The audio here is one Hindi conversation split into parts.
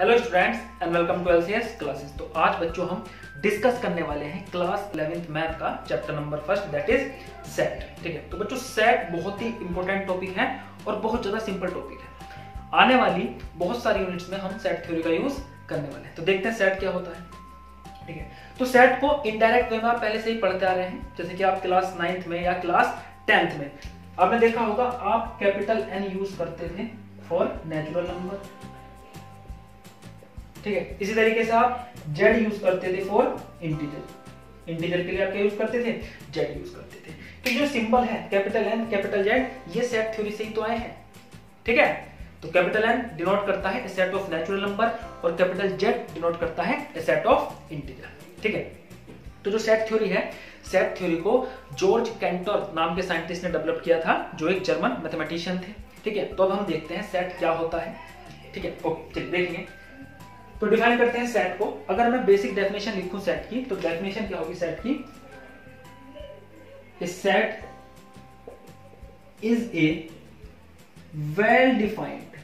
Hello students and welcome to LCS classes. तो आज बच्चों हम डिस्कस करने वाले हैं क्लास 11th मैथ का chapter number first, that is set. ठीक है, तो बच्चों सेट बहुत ही इंपॉर्टेंट टॉपिक है और बहुत ज्यादा सिंपल टॉपिक है। आने वाली बहुत सारी यूनिट्स में हम सेट थ्योरी का यूज करने वाले हैं। तो देखते हैं सेट क्या होता है। ठीक है, तो सेट को इनडायरेक्ट वे में आप पहले से ही पढ़ते आ रहे हैं, जैसे कि आप क्लास 9th में या क्लास 10th में आपने देखा होगा, आप कैपिटल N यूज करते थे फॉर नेचुरल नंबर। ठीक है, इसी तरीके से आप Z यूज करते थे फॉर इंटीजर। इंटीजर के लिए आप क्या यूज करते थे? Z यूज करते थे। तो जो सिंबल है कैपिटल N कैपिटल Z, ये सेट थ्योरी से ही तो आए हैं। ठीक है, तो कैपिटल N डिनोट करता है सेट ऑफ नेचुरल नंबर और कैपिटल Z डिनोट करता है सेट ऑफ इंटीजर। ठीक है, तो जो सेट थ्योरी है, सेट थ्योरी को जॉर्ज कैंटर नाम के साइंटिस्ट ने डेवलप किया था, जो एक जर्मन मैथमेटिशियन थे। ठीक है, तो अब हम देखते हैं सेट क्या होता है। ठीक है, ओके चलिए देखिए, तो डिफाइन करते हैं सेट को। अगर मैं बेसिक डेफिनेशन लिखूं सेट की, तो डेफिनेशन क्या होगी सेट की? Set is a well defined,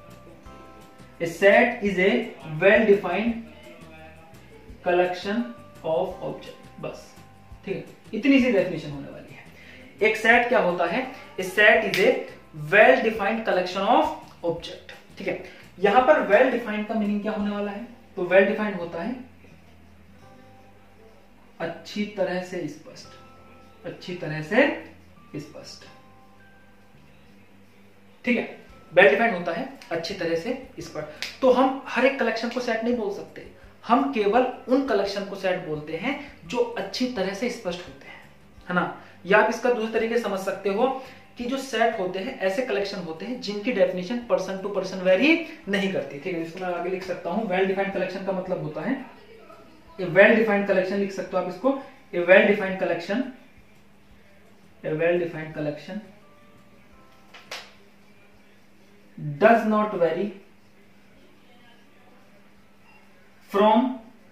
set is a well defined collection of object. बस ठीक है, इतनी सी डेफिनेशन होने वाली है। एक सेट क्या होता है? Set is a well defined collection of object. ठीक है, यहां पर वेल डिफाइंड का मीनिंग क्या होने वाला है? तो वेल डिफाइंड होता है अच्छी तरह से स्पष्ट, अच्छी तरह से स्पष्ट। ठीक है, वेल डिफाइंड होता है अच्छी तरह से स्पष्ट। तो हम हर एक कलेक्शन को सेट नहीं बोल सकते, हम केवल उन कलेक्शन को सेट बोलते हैं जो अच्छी तरह से स्पष्ट होते हैं, है ना। या आप इसका दूसरे तरीके समझ सकते हो कि जो सेट होते हैं ऐसे कलेक्शन होते हैं जिनकी definition person to person vary नहीं करती। ठीक है, इसको मैं आगे लिख सकता हूं। वेल डिफाइंड कलेक्शन का मतलब होता है, ए वेल डिफाइंड कलेक्शन लिख सकते हो आप इसको, a well defined collection, a well defined collection does not vary from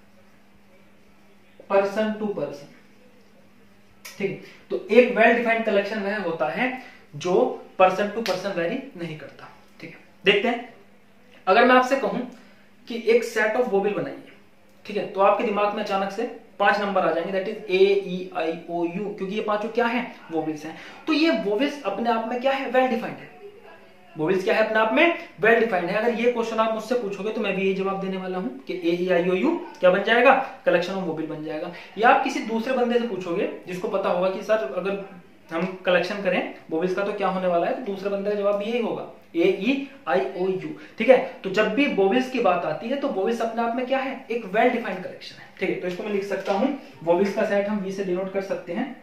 person to person. ठीक, तो एक वेल डिफाइंड कलेक्शन वह होता है जो पर्सन टू पर्सन वेरी नहीं करता। ठीक है, देखते हैं। अगर मैं आपसे कहूं कि एक सेट ऑफ वोवेल बनाइए, ठीक है, तो आपके दिमाग में अचानक से 5 नंबर आ जाएंगे, that is A E I O U, क्योंकि ये पांचों क्या है? वोवेल्स हैं। तो ये वोवेल्स अपने आप में क्या है? वेल डिफाइंड है। वोवेल्स क्या है? अपने आप में वेल डिफाइंड है। अगर ये क्वेश्चन आप मुझसे पूछोगे तो मैं भी यही जवाब देने वाला हूं कि AEIOU क्या बन जाएगा? कलेक्शन ऑफ वोवेल बन जाएगा। या आप किसी दूसरे बंदे से पूछोगे जिसको पता होगा कि सर अगर हम कलेक्शन करें वोवेल्स का तो क्या होने वाला है, तो दूसरे बंदे का जवाब भी यही होगा, AEIOU। ठीक है, तो जब भी वोवेल्स की बात आती है तो वोवेल्स अपने आप में क्या है? एक वेल डिफाइंड कलेक्शन है। ठीक है, तो इसको मैं लिख सकता हूं, वोवेल्स का सेट हम V से डिनोट कर सकते हैं,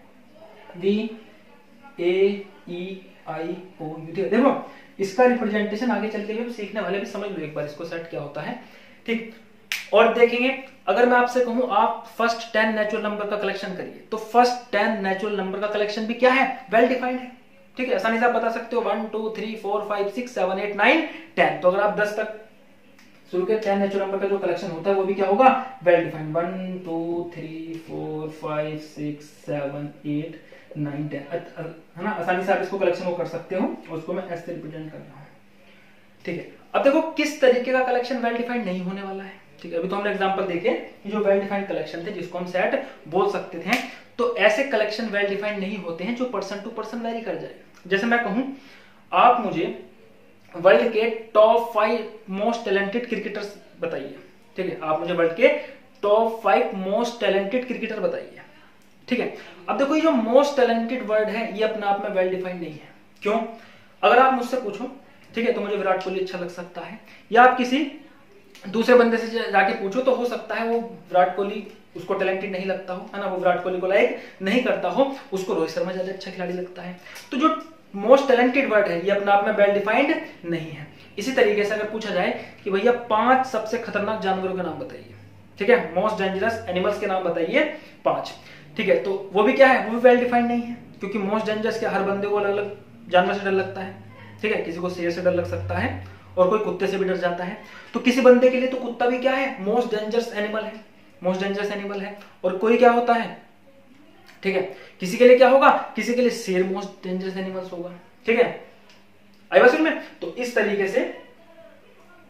VAEIOU। ठीक है, देखो इसका रिप्रेजेंटेशन आगे चलते हुए सीखने वाले भी समझ लो एक बार इसको, सेट क्या होता है। ठीक, और देखेंगे अगर मैं आपसे कहूं आप फर्स्ट 10 नेचुरल नंबर का कलेक्शन करिए, तो फर्स्ट 10 नेचुरल नंबर का कलेक्शन भी क्या है? वेल डिफाइंड है। ठीक है, आसानी से आप बता सकते हो 1 2 3 4 5 6 7 8 9 10। तो अगर आप 10 तक शुरू के 10 नेचुरल नंबर का जो कलेक्शन होता है वो भी क्या होगा? Well defined. 1 2 3 4 5 6 7 8 9 10, है ना। आसानी से आप इसको कलेक्शन को कर सकते हो, उसको मैं ऐसे रिप्रेजेंट कर रहा हूं। ठीक है, अब देखो किस तरीके का कलेक्शन वेल डिफाइंड नहीं होने वाला है। ठीक है, अभी तो हमने एग्जांपल देखे कि जो वेल डिफाइंड कलेक्शन थे जिसको हम सेट बोल सकते थे, तो ऐसे कलेक्शन वेल डिफाइंड नहीं होते हैं जो पर्सन टू पर्सन वेरी कर जाए। जैसे मैं कहूं आप मुझे वर्ल्ड के टॉप 5 मोस्ट टैलेंटेड क्रिकेटर्स बताइए। ठीक है, आप मुझे वर्ल्ड के टॉप 5 मोस्ट टैलेंटेड क्रिकेटर बताइए। ठीक है, अब देखो ये जो मोस्ट टैलेंटेड वर्ड है ये अपने आप में वेल डिफाइंड नहीं है। क्यों? अगर आप मुझसे पूछो, ठीक है, तो मुझे विराट कोहली अच्छा लग सकता है, या आप किसी दूसरे बंदे से जाके पूछो तो हो सकता है वो विराट कोहली उसको टैलेंटेड नहीं लगता हो, है ना, वो विराट कोहली को लाइक नहीं करता हो, उसको रोहित शर्मा ज्यादा अच्छा खिलाड़ी लगता है। तो जो मोस्ट टैलेंटेड वर्ड है ये अपने आप में वेल डिफाइंड नहीं है। इसी तरीके से अगर पूछा जाए कि भैया 5 सबसे खतरनाक जानवरों के नाम बताइए, ठीक है, मोस्ट डेंजरस एनिमल्स के नाम बताइए 5, ठीक है, तो वो भी क्या है? वो भी वेल डिफाइंड नहीं है, क्योंकि मोस्ट डेंजरस क्या हर बंदे को अलग अलग जानवर से डर लगता है। ठीक है, किसी को शेर से डर लग सकता है और कोई कुत्ते से भी डर जाता है, तो किसी बंदे के लिए तो कुत्ता भी क्या है? मोस्ट डेंजरस एनिमल है, मोस्ट डेंजरस एनिमल है। और कोई क्या होता है? ठीक है, किसी के लिए क्या होगा? किसी के लिए शेर मोस्ट डेंजरस एनिमल्स होगा। ठीक है, आई बात समझ में? तो इस तरीके से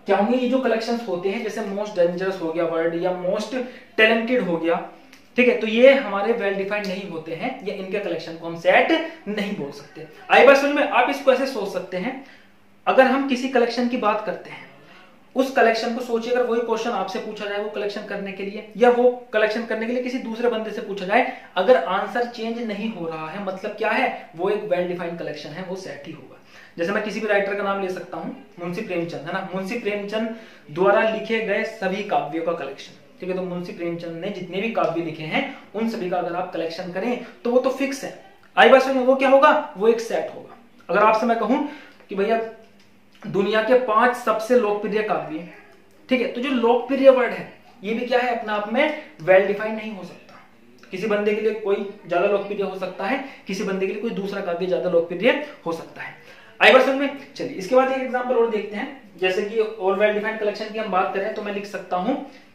क्या होंगे, ये जो कलेक्शंस होते हैं जैसे मोस्ट डेंजरस हो गया वर्ड या मोस्ट टैलेंटेड हो गया, ठीक है, तो ये हमारे वेल डिफाइंड नहीं होते हैं, या इनके कलेक्शन को हम सेट नहीं बोल सकते। आई बात समझ में? आप इसको ऐसे सोच सकते हैं, अगर हम किसी कलेक्शन की बात करते हैं, उस कलेक्शन को सोचिए, अगर वही क्वेश्चन आपसे पूछा जाए वो कलेक्शन करने के लिए, या वो कलेक्शन करने के लिए किसी दूसरे बंदे से पूछा जाए, अगर आंसर चेंज नहीं हो रहा है, मतलब क्या है, वो एक वेल डिफाइंड कलेक्शन है, वो सेट ही होगा। जैसे मैं किसी भी राइटर का नाम ले सकता हूं, मुंशी प्रेमचंद, है ना, मुंशी प्रेमचंद द्वारा लिखे गए सभी काव्यों का कलेक्शन, ठीक है, तो मुंशी प्रेमचंद ने जितने भी काव्य लिखे हैं उन सभी का अगर आप कलेक्शन करें तो वो तो फिक्स है। आई बात समझ में? वो क्या होगा, वो एक सेट होगा। अगर आपसे मैं कहूं कि भैया दुनिया के 5 सबसे लोकप्रिय काव्य, ठीक है, तो जो लोकप्रिय वर्ड है ये भी क्या है, अपने आप में वेल डिफाइंड नहीं हो सकता। किसी बंदे के लिए कोई ज्यादा लोकप्रिय हो सकता है, किसी बंदे के लिए कोई दूसरा काव्य ज्यादा लोकप्रिय हो सकता है। आई बात समझ में? चलिए इसके बाद एक एग्जांपल और देखते हैं। जैसे कि और वेल डिफाइंड कलेक्शन की हम बात करें तो मैं लिख सकता हूं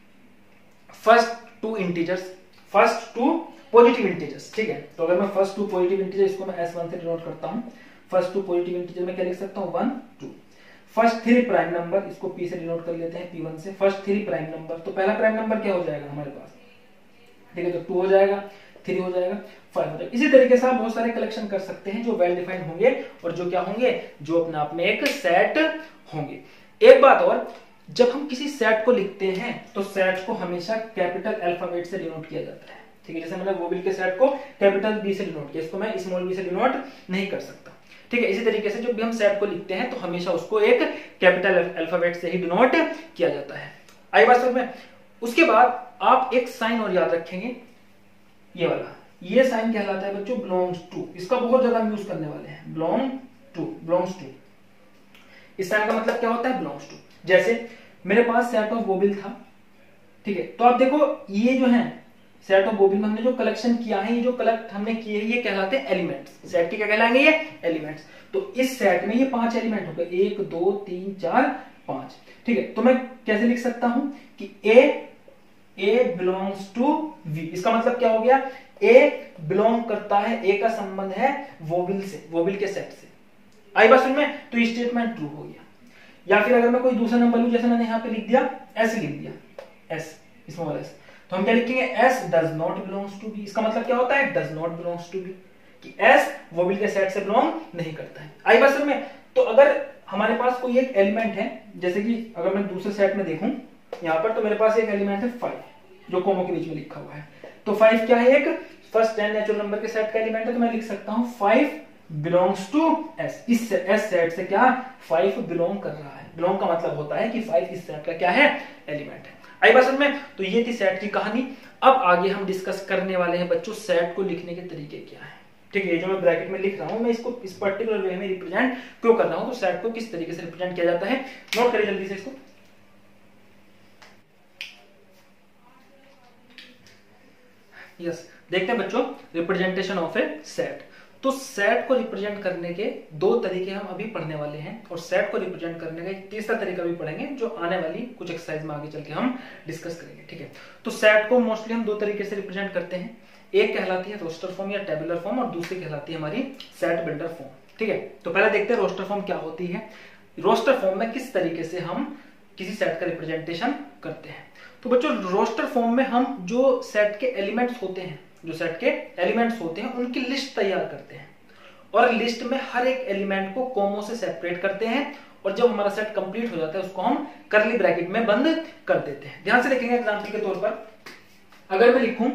first two integers, first two positive integers, ठीक है, तो अगर मैं फर्स्ट टू पॉजिटिव इंटीजर, इसको मैं S1 से डिनोट करता हूं। फर्स्ट टू पॉजिटिव इंटीजर में क्या लिख सकता हूं, 1 2। फर्स्ट 3 प्राइम नंबर, इसको P से डिनोट कर लेते हैं, P1 से। फर्स्ट 3 प्राइम नंबर, तो पहला प्राइम नंबर क्या हो जाएगा हमारे पास, ठीक है, तो 2 हो जाएगा, 3 हो जाएगा, 5 हो जाएगा। इसी तरीके से आप बहुत सारे कलेक्शन कर सकते हैं जो वेल डिफाइंड होंगे और जो क्या होंगे, जो अपने आप में एक सेट होंगे। एक बात और, जब हम किसी सेट को लिखते हैं तो सेट को हमेशा कैपिटल अल्फाबेट से डिनोट किया जाता है, ठीक है, जैसे मैंने वोवेल के सेट को कैपिटल B से डिनोट किया, इसको मैं स्मॉल b से डिनोट नहीं कर सकता, ठीक है। इसी तरीके से जब भी हम सेट को लिखते हैं तो हमेशा उसको एक कैपिटल अल्फाबेट से ही डिनोट किया जाता है। आई बात समझ में? उसके बाद आप एक साइन और याद रखेंगे, ये वाला, ये साइन कहलाता है बच्चों बिलोंग्स टू। इसका बहुत ज्यादा हम यूज करने वाले हैं, बिलोंग्स टू। इस साइन का मतलब क्या होता है, बिलोंग्स टू। जैसे मेरे पास सेट ऑफ वोवेल था, ठीक है, तो आप देखो ये जो है सेट ऑफ वोवेल में हमने जो कलेक्शन किया है, ये जो कलेक्ट हमने किए हैं ये कहलाते हैं एलिमेंट्स। सेट के क्या कहलाएंगे, ये एलिमेंट्स। तो इस सेट में ये 5 एलिमेंट हो गए, 1 2 3 4 5, ठीक है। तो मैं कैसे लिख सकता हूं कि ए बिलोंग्स टू V। इसका मतलब क्या हो गया, ए बिलोंग करता है, ए का संबंध है वोवेल से, वोवेल के सेट से। आई बात समझ में? तो ये स्टेटमेंट ट्रू हो गया। या फिर अगर मैं कोई दूसरा नंबर लूं, जैसे मैंने यहां पे लिख दिया S, लिख दिया S, स्मॉल s, तो हम क्या लिखेंगे, S does not belongs to B। इसका मतलब क्या होता है, does not belongs to B, कि S वोवेल के सेट से बिलोंग नहीं करता है। आई बात समझ में? तो अगर हमारे पास कोई एक एलिमेंट है, जैसे कि अगर मैं दूसरे सेट में देखूं यहां पर, तो मेरे पास एक एलिमेंट है 5 जो कोमो के बीच में लिखा हुआ है। तो 5 क्या है, एक फर्स्ट 10 नेचुरल नंबर के सेट का एलिमेंट है। तो मैं लिख सकता हूं 5 बिलोंग्स टू S। इस S सेट से क्या 5 बिलोंग कर रहा है। बिलोंग का मतलब होता है कि 5 इस सेट का क्या है, एलिमेंट है। आई बात समझ में? तो ये थी सेट की कहानी। अब आगे हम डिस्कस करने वाले हैं बच्चों सेट को लिखने के तरीके क्या है, ठीक है। ये जो मैं ब्रैकेट में लिख रहा हूं, मैं इसको इस पर्टिकुलर वे में रिप्रेजेंट क्यों कर रहा हूं, तो सेट को किस तरीके से रिप्रेजेंट किया जाता है, नोट करिए जल्दी से इसको। यस, देखते हैं बच्चों रिप्रेजेंटेशन ऑफ ए सेट। तो सेट को रिप्रेजेंट करने के 2 तरीके हम अभी पढ़ने वाले हैं, और सेट को रिप्रेजेंट करने का एक तीसरा तरीका भी पढ़ेंगे जो आने वाली कुछ एक्सरसाइज में आगे चल के हम डिस्कस करेंगे, ठीक है। तो सेट को मोस्टली हम 2 तरीके से रिप्रेजेंट करते हैं। एक कहलाती है रोस्टर फॉर्म या टेबुलर फॉर्म, और दूसरी कहलाती है हमारी सेट बिल्डर फॉर्म, ठीक है। तो पहले देखते हैं रोस्टर फॉर्म क्या होती है। रोस्टर फॉर्म में किस तरीके से हम किसी सेट का रिप्रेजेंटेशन करते हैं। तो बच्चों रोस्टर फॉर्म में हम जो सेट के एलिमेंट्स होते हैं, उनकी लिस्ट तैयार करते हैं, और लिस्ट में हर एक एलिमेंट को कोमो से सेपरेट करते हैं, और जब हमारा सेट कंप्लीट हो जाता है उसको हम करली ब्रैकेट में बंद कर देते हैं। ध्यान से देखेंगे एग्जांपल के तौर पर, अगर मैं लिखूं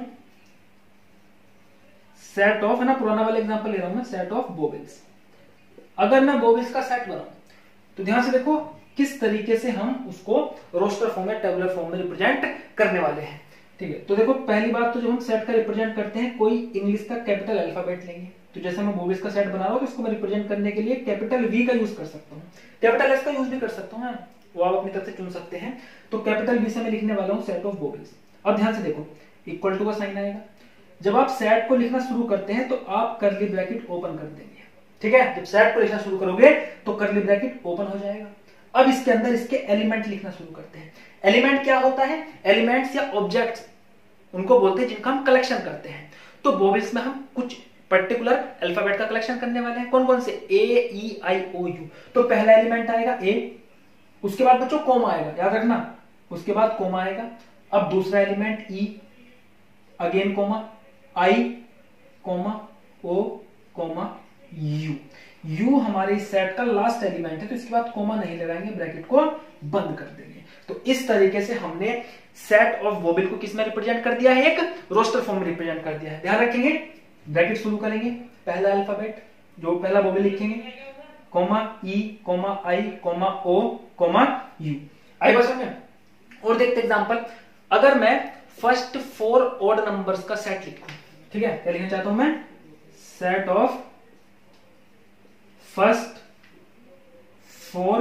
सेट ऑफ, है ना, पुराना वाला एग्जांपल ले रहा हूं मैं, सेट ऑफ वोवेल्स। अगर मैं वोवेल्स का सेट बनाऊं तो ध्यान से देखो किस तरीके से हम उसको रोस्टर फॉर्म या टेबुलर फॉर्म में रिप्रेजेंट करने वाले हैं, ठीक है। तो देखो पहली बात, तो जब हम सेट का रिप्रेजेंट करते हैं कोई इंग्लिश का कैपिटल अल्फाबेट लेंगे। तो जैसे मैं वोवेल्स का सेट बना रहा हूं तो इसको मैं रिप्रेजेंट करने के लिए कैपिटल V का यूज कर सकता हूं, कैपिटल S का यूज भी कर सकता हूं, वो आप अपनी तरफ से चुन सकते हैं। तो कैपिटल V से मैं लिखने वाला हूं सेट ऑफ वोवेल्स। अब ध्यान से देखो इक्वल टू का साइन आएगा। जब आप सेट को लिखना शुरू करते हैं तो आप करली ब्रैकेट ओपन कर देंगे, ठीक है। जब सेट को लिखना शुरू करोगे तो करली ब्रैकेट ओपन हो जाएगा। अब इसके अंदर इसके एलिमेंट लिखना शुरू करते हैं। एलिमेंट क्या होता है, एलिमेंट्स या ऑब्जेक्ट्स उनको बोलते हैं जिनका हम कलेक्शन करते हैं। तो वोवेल्स में हम कुछ पर्टिकुलर अल्फाबेट का कलेक्शन करने वाले हैं। कौन कौन से, A E I O U। तो पहला एलिमेंट आएगा A, उसके बाद बच्चों कोमा आएगा, याद रखना, उसके बाद कोमा आएगा। अब दूसरा element E, again comma, I comma O comma U. U हमारे इस सेट का लास्ट एलिमेंट है, तो इसके बाद कोमा नहीं लगाएंगे, ब्रैकेट को बंद कर देंगे। तो इस तरीके से हमने सेट ऑफ वोबेल को किस में रिप्रेजेंट कर दिया है, एक रोस्टर फॉर्म में रिप्रेजेंट कर दिया है। ध्यान रखेंगे, ब्रैकेट शुरू करेंगे, पहला अल्फाबेट जो पहला वोबेल लिखेंगे, comma E comma I comma O comma U. आई बात समझ में? और देखते एग्जांपल, अगर मैं फर्स्ट 4 ऑड नंबर्स का सेट लिखूं, ठीक है, क्या लिखना चाहता हूं मैं, set of first 4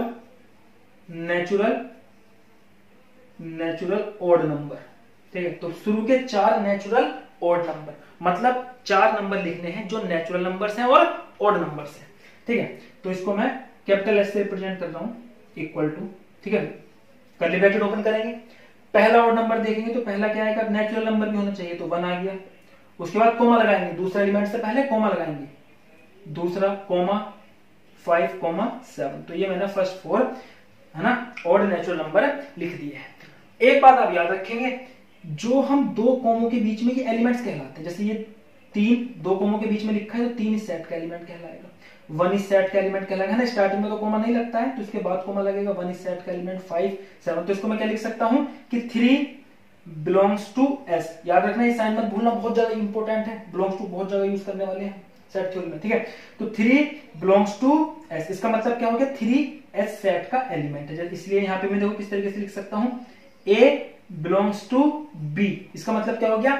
natural odd number, ठीक है। तो शुरू के 4 नेचुरल ऑड नंबर, मतलब 4 नंबर लिखने हैं जो नेचुरल नंबर्स हैं और ऑड नंबर्स हैं, ठीक है। तो इसको मैं कैपिटल एस से रिप्रेजेंट कर रहा हूं, इक्वल टू, ठीक है, कर्ली ब्रैकेट ओपन करेंगे, पहला ऑड नंबर देखेंगे तो पहला क्या आएगा, नेचुरल नंबर भी होना चाहिए, तो 1 आ गया। उसके बाद कोमा लगाएंगे, दूसरा एलिमेंट से पहले कोमा लगाएंगे, दूसरा कोमा 5 कोमा 7। तो ये मैंने फर्स्ट 4 है ना ऑड नेचुरल नंबर लिख दिए हैं। एक बात आप याद रखेंगे, जो हम 2 कोमों के बीच में ये एलिमेंट्स कहलाते हैं, जैसे ये 3 2 कोमों के बीच में लिखा है तो 3 इस सेट का एलिमेंट कहलाएगा, 1 इस सेट का एलिमेंट कहलाएगा, है ना। स्टार्टिंग में तो कोमा नहीं लगता है, तो इसके बाद कोमा लगेगा, 1 इस सेट का एलिमेंट 5 7। तो इसको मैं क्या लिख सकता हूं कि 3 बिलोंग्स टू एस। याद रखना, ये साइन मत भूलना, बहुत ज्यादा इंपॉर्टेंट है, बिलोंग्स टू बहुत जगह यूज करने वाले हैं सेट थ्योरी में, ठीक है। तो 3 बिलोंग्स टू एस, इसका मतलब क्या हो गया, 3 एस सेट का एलिमेंट है, इसलिए यहां पे मैं देखो किस तरीके से लिख सकता हूं, ए बिलोंग्स टू बी। इसका मतलब क्या हो गया,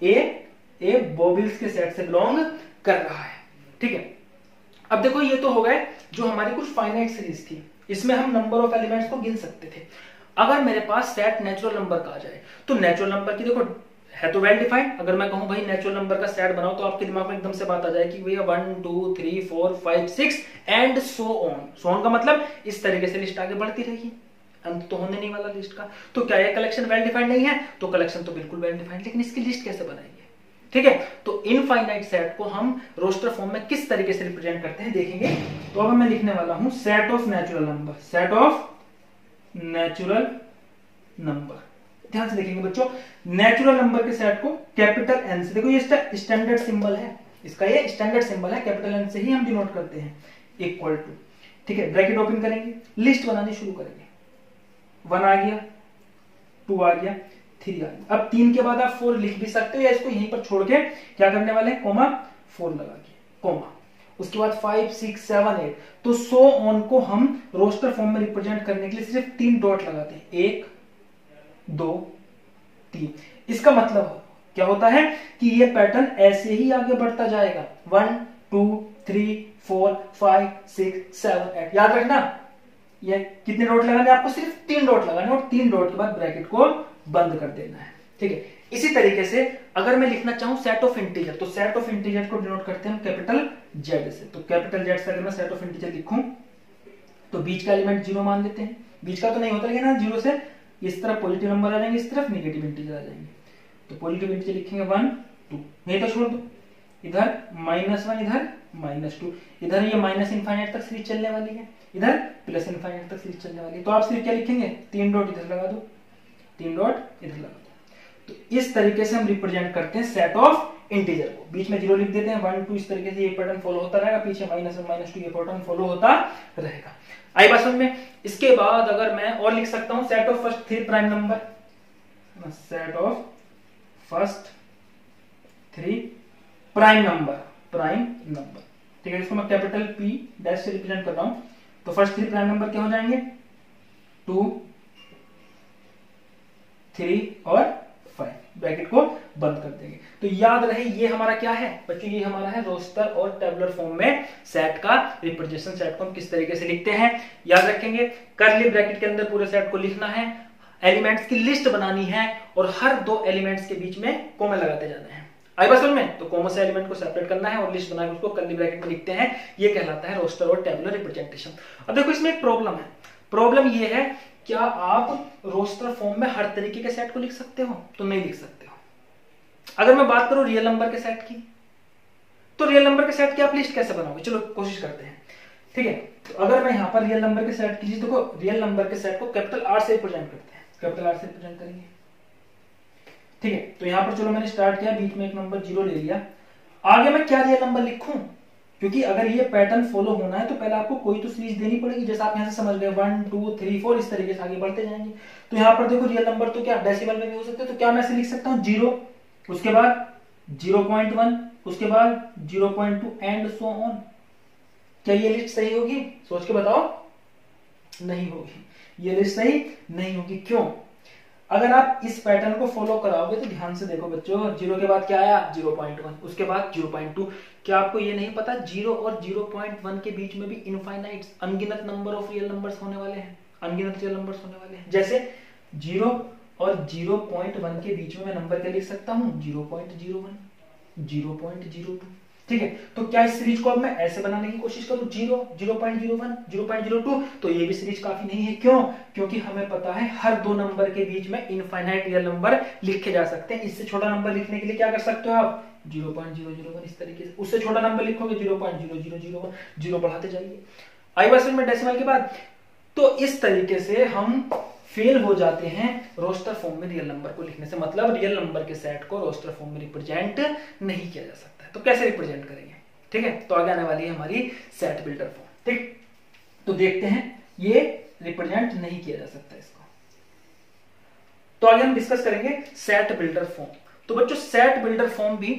ए बॉबिल्स के सेट से बिलोंग कर रहा है, ठीक है। अब देखो ये तो हो गए जो हमारी कुछ फाइनाइट सीरीज थी, इसमें हम नंबर ऑफ एलिमेंट्स को गिन सकते थे। अगर मेरे पास सेट नेचुरल नंबर का आ जाए, तो नेचुरल नंबर की देखो है तो वेल डिफाइंड। अगर मैं कहूं भाई नेचुरल नंबर का सेट बनाओ, तो आपके दिमाग में एकदम से बात आ जाए कि भैया 1 2 3 4 5 6 and so on. So on का मतलब इस तरीके से लिस्ट आगे बढ़ती रहेगी, अंत तो होने नहीं वाला लिस्ट का। तो क्या ये कलेक्शन वेल डिफाइंड नहीं है, तो कलेक्शन तो बिल्कुल वेल डिफाइंड, लेकिन इसकी लिस्ट कैसे बनाएंगे, ठीक है। तो इनफाइनाइट सेट को हम रोस्टर फॉर्म में किस तरीके से रिप्रेजेंट करते हैं देखेंगे। तो अब मैं लिखने वाला हूं set of natural number, set of natural number. ध्यान से देखेंगे बच्चों, नेचुरल नंबर के सेट को कैपिटल एन से, देखो ये स्टैंडर्ड सिंबल है, इसका ये स्टैंडर्ड सिंबल है, कैपिटल एन से ही हम डिनोट करते हैं, इक्वल टू, ठीक है। ब्रैकेट ओपन करेंगे, लिस्ट बनानी शुरू करेंगे, 1 आ गया, 2 आ गया, 3 आ गया। अब 3 के बाद आप 4 लिख भी सकते हो, या इसको यहीं पर छोड़ के क्या करने वाले हैं, कोमा 4 लगा के कोमा, उसके बाद 5 6 7 8। तो सो ऑन को हम रोस्टर फॉर्म में रिप्रेजेंट करने के लिए सिर्फ 3 डॉट लगाते हैं, 1 2 3। इसका मतलब क्या होता है कि ये पैटर्न ऐसे ही आगे बढ़ता जाएगा, 1 2 3 4 5 6 7 8। याद रखना, ये कितने डॉट लगाने, आपको सिर्फ 3 डॉट लगाने, और 3 डॉट के बाद ब्रैकेट को बंद कर देना है, ठीक है। इसी तरीके से अगर मैं लिखना चाहूं सेट ऑफ इंटीजर, तो सेट ऑफ इंटीजर को डिनोट करते हैं हम कैपिटल जेड से। तो कैपिटल जेड से अगर मैं सेट ऑफ इंटीजर लिखूं, तो बीच का एलिमेंट 0 मान लेते हैं, बीच का तो नहीं होता, लेकिन 0 से इस तरफ पॉजिटिव नंबर आ जाएंगे, इस तरफ नेगेटिव इंटीजर आ जाएंगे। तो पॉजिटिव इंटीजर लिखेंगे 1 2, नहीं तो छोड़ दो, इधर -1 इधर -2, इधर ये माइनस इनफाइनाइट तक सीरीज चलने वाली है, इधर प्लस इनफाइनाइट तक सीरीज चलने वाली है। तो आप सिर्फ क्या लिखेंगे, 3 डॉट इधर लगा दो, 3 डॉट इधर लगा दो। तो इस तरीके से हम रिप्रेजेंट करते हैं सेट ऑफ इंटीजर को, बीच में 0 लिख देते हैं, 1 2, इस तरीके से ये पैटर्न फॉलो होता रहेगा, पीछे -1 -2 ये पैटर्न फॉलो होता रहेगा। आई बात समझ में। इसके बाद अगर मैं और लिख सकता हूं set of first 3 prime number, set of first 3 prime number, ठीक है। इसको मैं कैपिटल P डैश से रिप्रेजेंट कर रहा हूं। तो फर्स्ट 3 प्राइम नंबर क्या हो जाएंगे, 2 3 और 5, ब्रैकेट को बंद कर देंगे। तो याद रहे ये हमारा क्या है बच्चों, ये हमारा है रोस्टर और टेबुलर फॉर्म में सेट का रिप्रेजेंटेशन। सेट को हम किस तरीके से लिखते हैं याद रखेंगे, कर्ली ब्रैकेट के अंदर पूरे सेट को लिखना है, एलिमेंट्स की लिस्ट बनानी है, और हर 2 एलिमेंट्स के बीच में कोमा लगाते जाना है। आई बात समझ में। तो कोमा से एलिमेंट को सेपरेट करना है और लिस्ट बना के उसको कर्ली ब्रैकेट में लिखते हैं, ये कहलाता है रोस्टर और टेबुलर रिप्रेजेंटेशन। अब देखो इसमें एक प्रॉब्लम है, प्रॉब्लम ये है, क्या आप रोस्टर फॉर्म में हर तरीके के सेट को लिख सकते हो, तो नहीं लिख सकते हो। अगर मैं बात करूं रियल नंबर के सेट की, तो रियल नंबर के सेट की आप लिस्ट कैसे बनाओगे, चलो कोशिश करते हैं। ठीक है, तो अगर मैं यहाँ पर रियल नंबर के सेट कीजिए, देखो रियल नंबर के सेट को कैपिटल आर से रिप्रेजेंट करते हैं, कैपिटल आर से रिप्रेजेंट करेंगे। ठीक है, तो यहाँ पर चलो मैंने स्टार्ट किया, बीच में एक नंबर 0 ले लिया। आगे मैं क्या रियल नंबर लिखूं, क्योंकि अगर ये पैटर्न फॉलो होना है तो पहले आपको कोई तो सीरीज देनी पड़ेगी, जैसे आप यहाँ से समझ गए 1 2 3 4 इस तरीके से आगे बढ़ते जाएंगे। तो यहाँ पर देखो रियल नंबर तो क्या डेसिमल में भी हो सकते हैं, तो क्या मैं ऐसे लिख सकता हूँ 0, उसके बाद 0.1, उसके बाद 0.2 एंड सो ऑन। क्या ये लिस्ट सही होगी? सोच के बताओ। नहीं होगी, ये लिस्ट सही नहीं होगी। क्यों? अगर आप इस पैटर्न को फॉलो कराओगे तो ध्यान से देखो बच्चों, 0 के बाद क्या आया 0.1, उसके बाद 0.2। क्या आपको ये नहीं पता 0 और 0.1 के बीच में भी इनफाइनाइट अनगिनत नंबर ऑफ रियल नंबर्स होने वाले हैं, अनगिनत रियल नंबर्स होने वाले हैं। जैसे 0 और 0.1 के बीच में मैं नंबर क्या लिख सकता हूँ 0.01, 0.02। ठीक है, तो क्या इस सीरीज को अब मैं ऐसे बनाने की कोशिश करूं 0, 0.01, 0.02, तो ये भी सीरीज काफी नहीं है। क्यों? क्योंकि हमें पता है हर दो नंबर के बीच में इनफाइनाइट रियल नंबर लिखे जा सकते हैं। इससे छोटा नंबर लिखने के लिए क्या कर सकते हो आप 0.001 इस तरीके से, उससे छोटा नंबर लिखोगे 0.0001, 0 बढ़ाते जाइए। आई बात समझ में डेसिमल के बाद? तो इस तरीके से हम फेल हो जाते हैं रोस्टर फॉर्म में रियल नंबर को लिखने से, मतलब रियल नंबर के सेट को रोस्टर फॉर्म में रिप्रेजेंट नहीं किया जा सकता है। तो कैसे रिप्रेजेंट करेंगे? ठीक है, तो आगे आने वाली है हमारी सेट बिल्डर फॉर्म। ठीक, तो देखते हैं ये रिप्रेजेंट नहीं किया जा सकता इसको, तो आगे हम डिस्कस करेंगे सेट बिल्डर फॉर्म। तो बच्चों सेट बिल्डर फॉर्म भी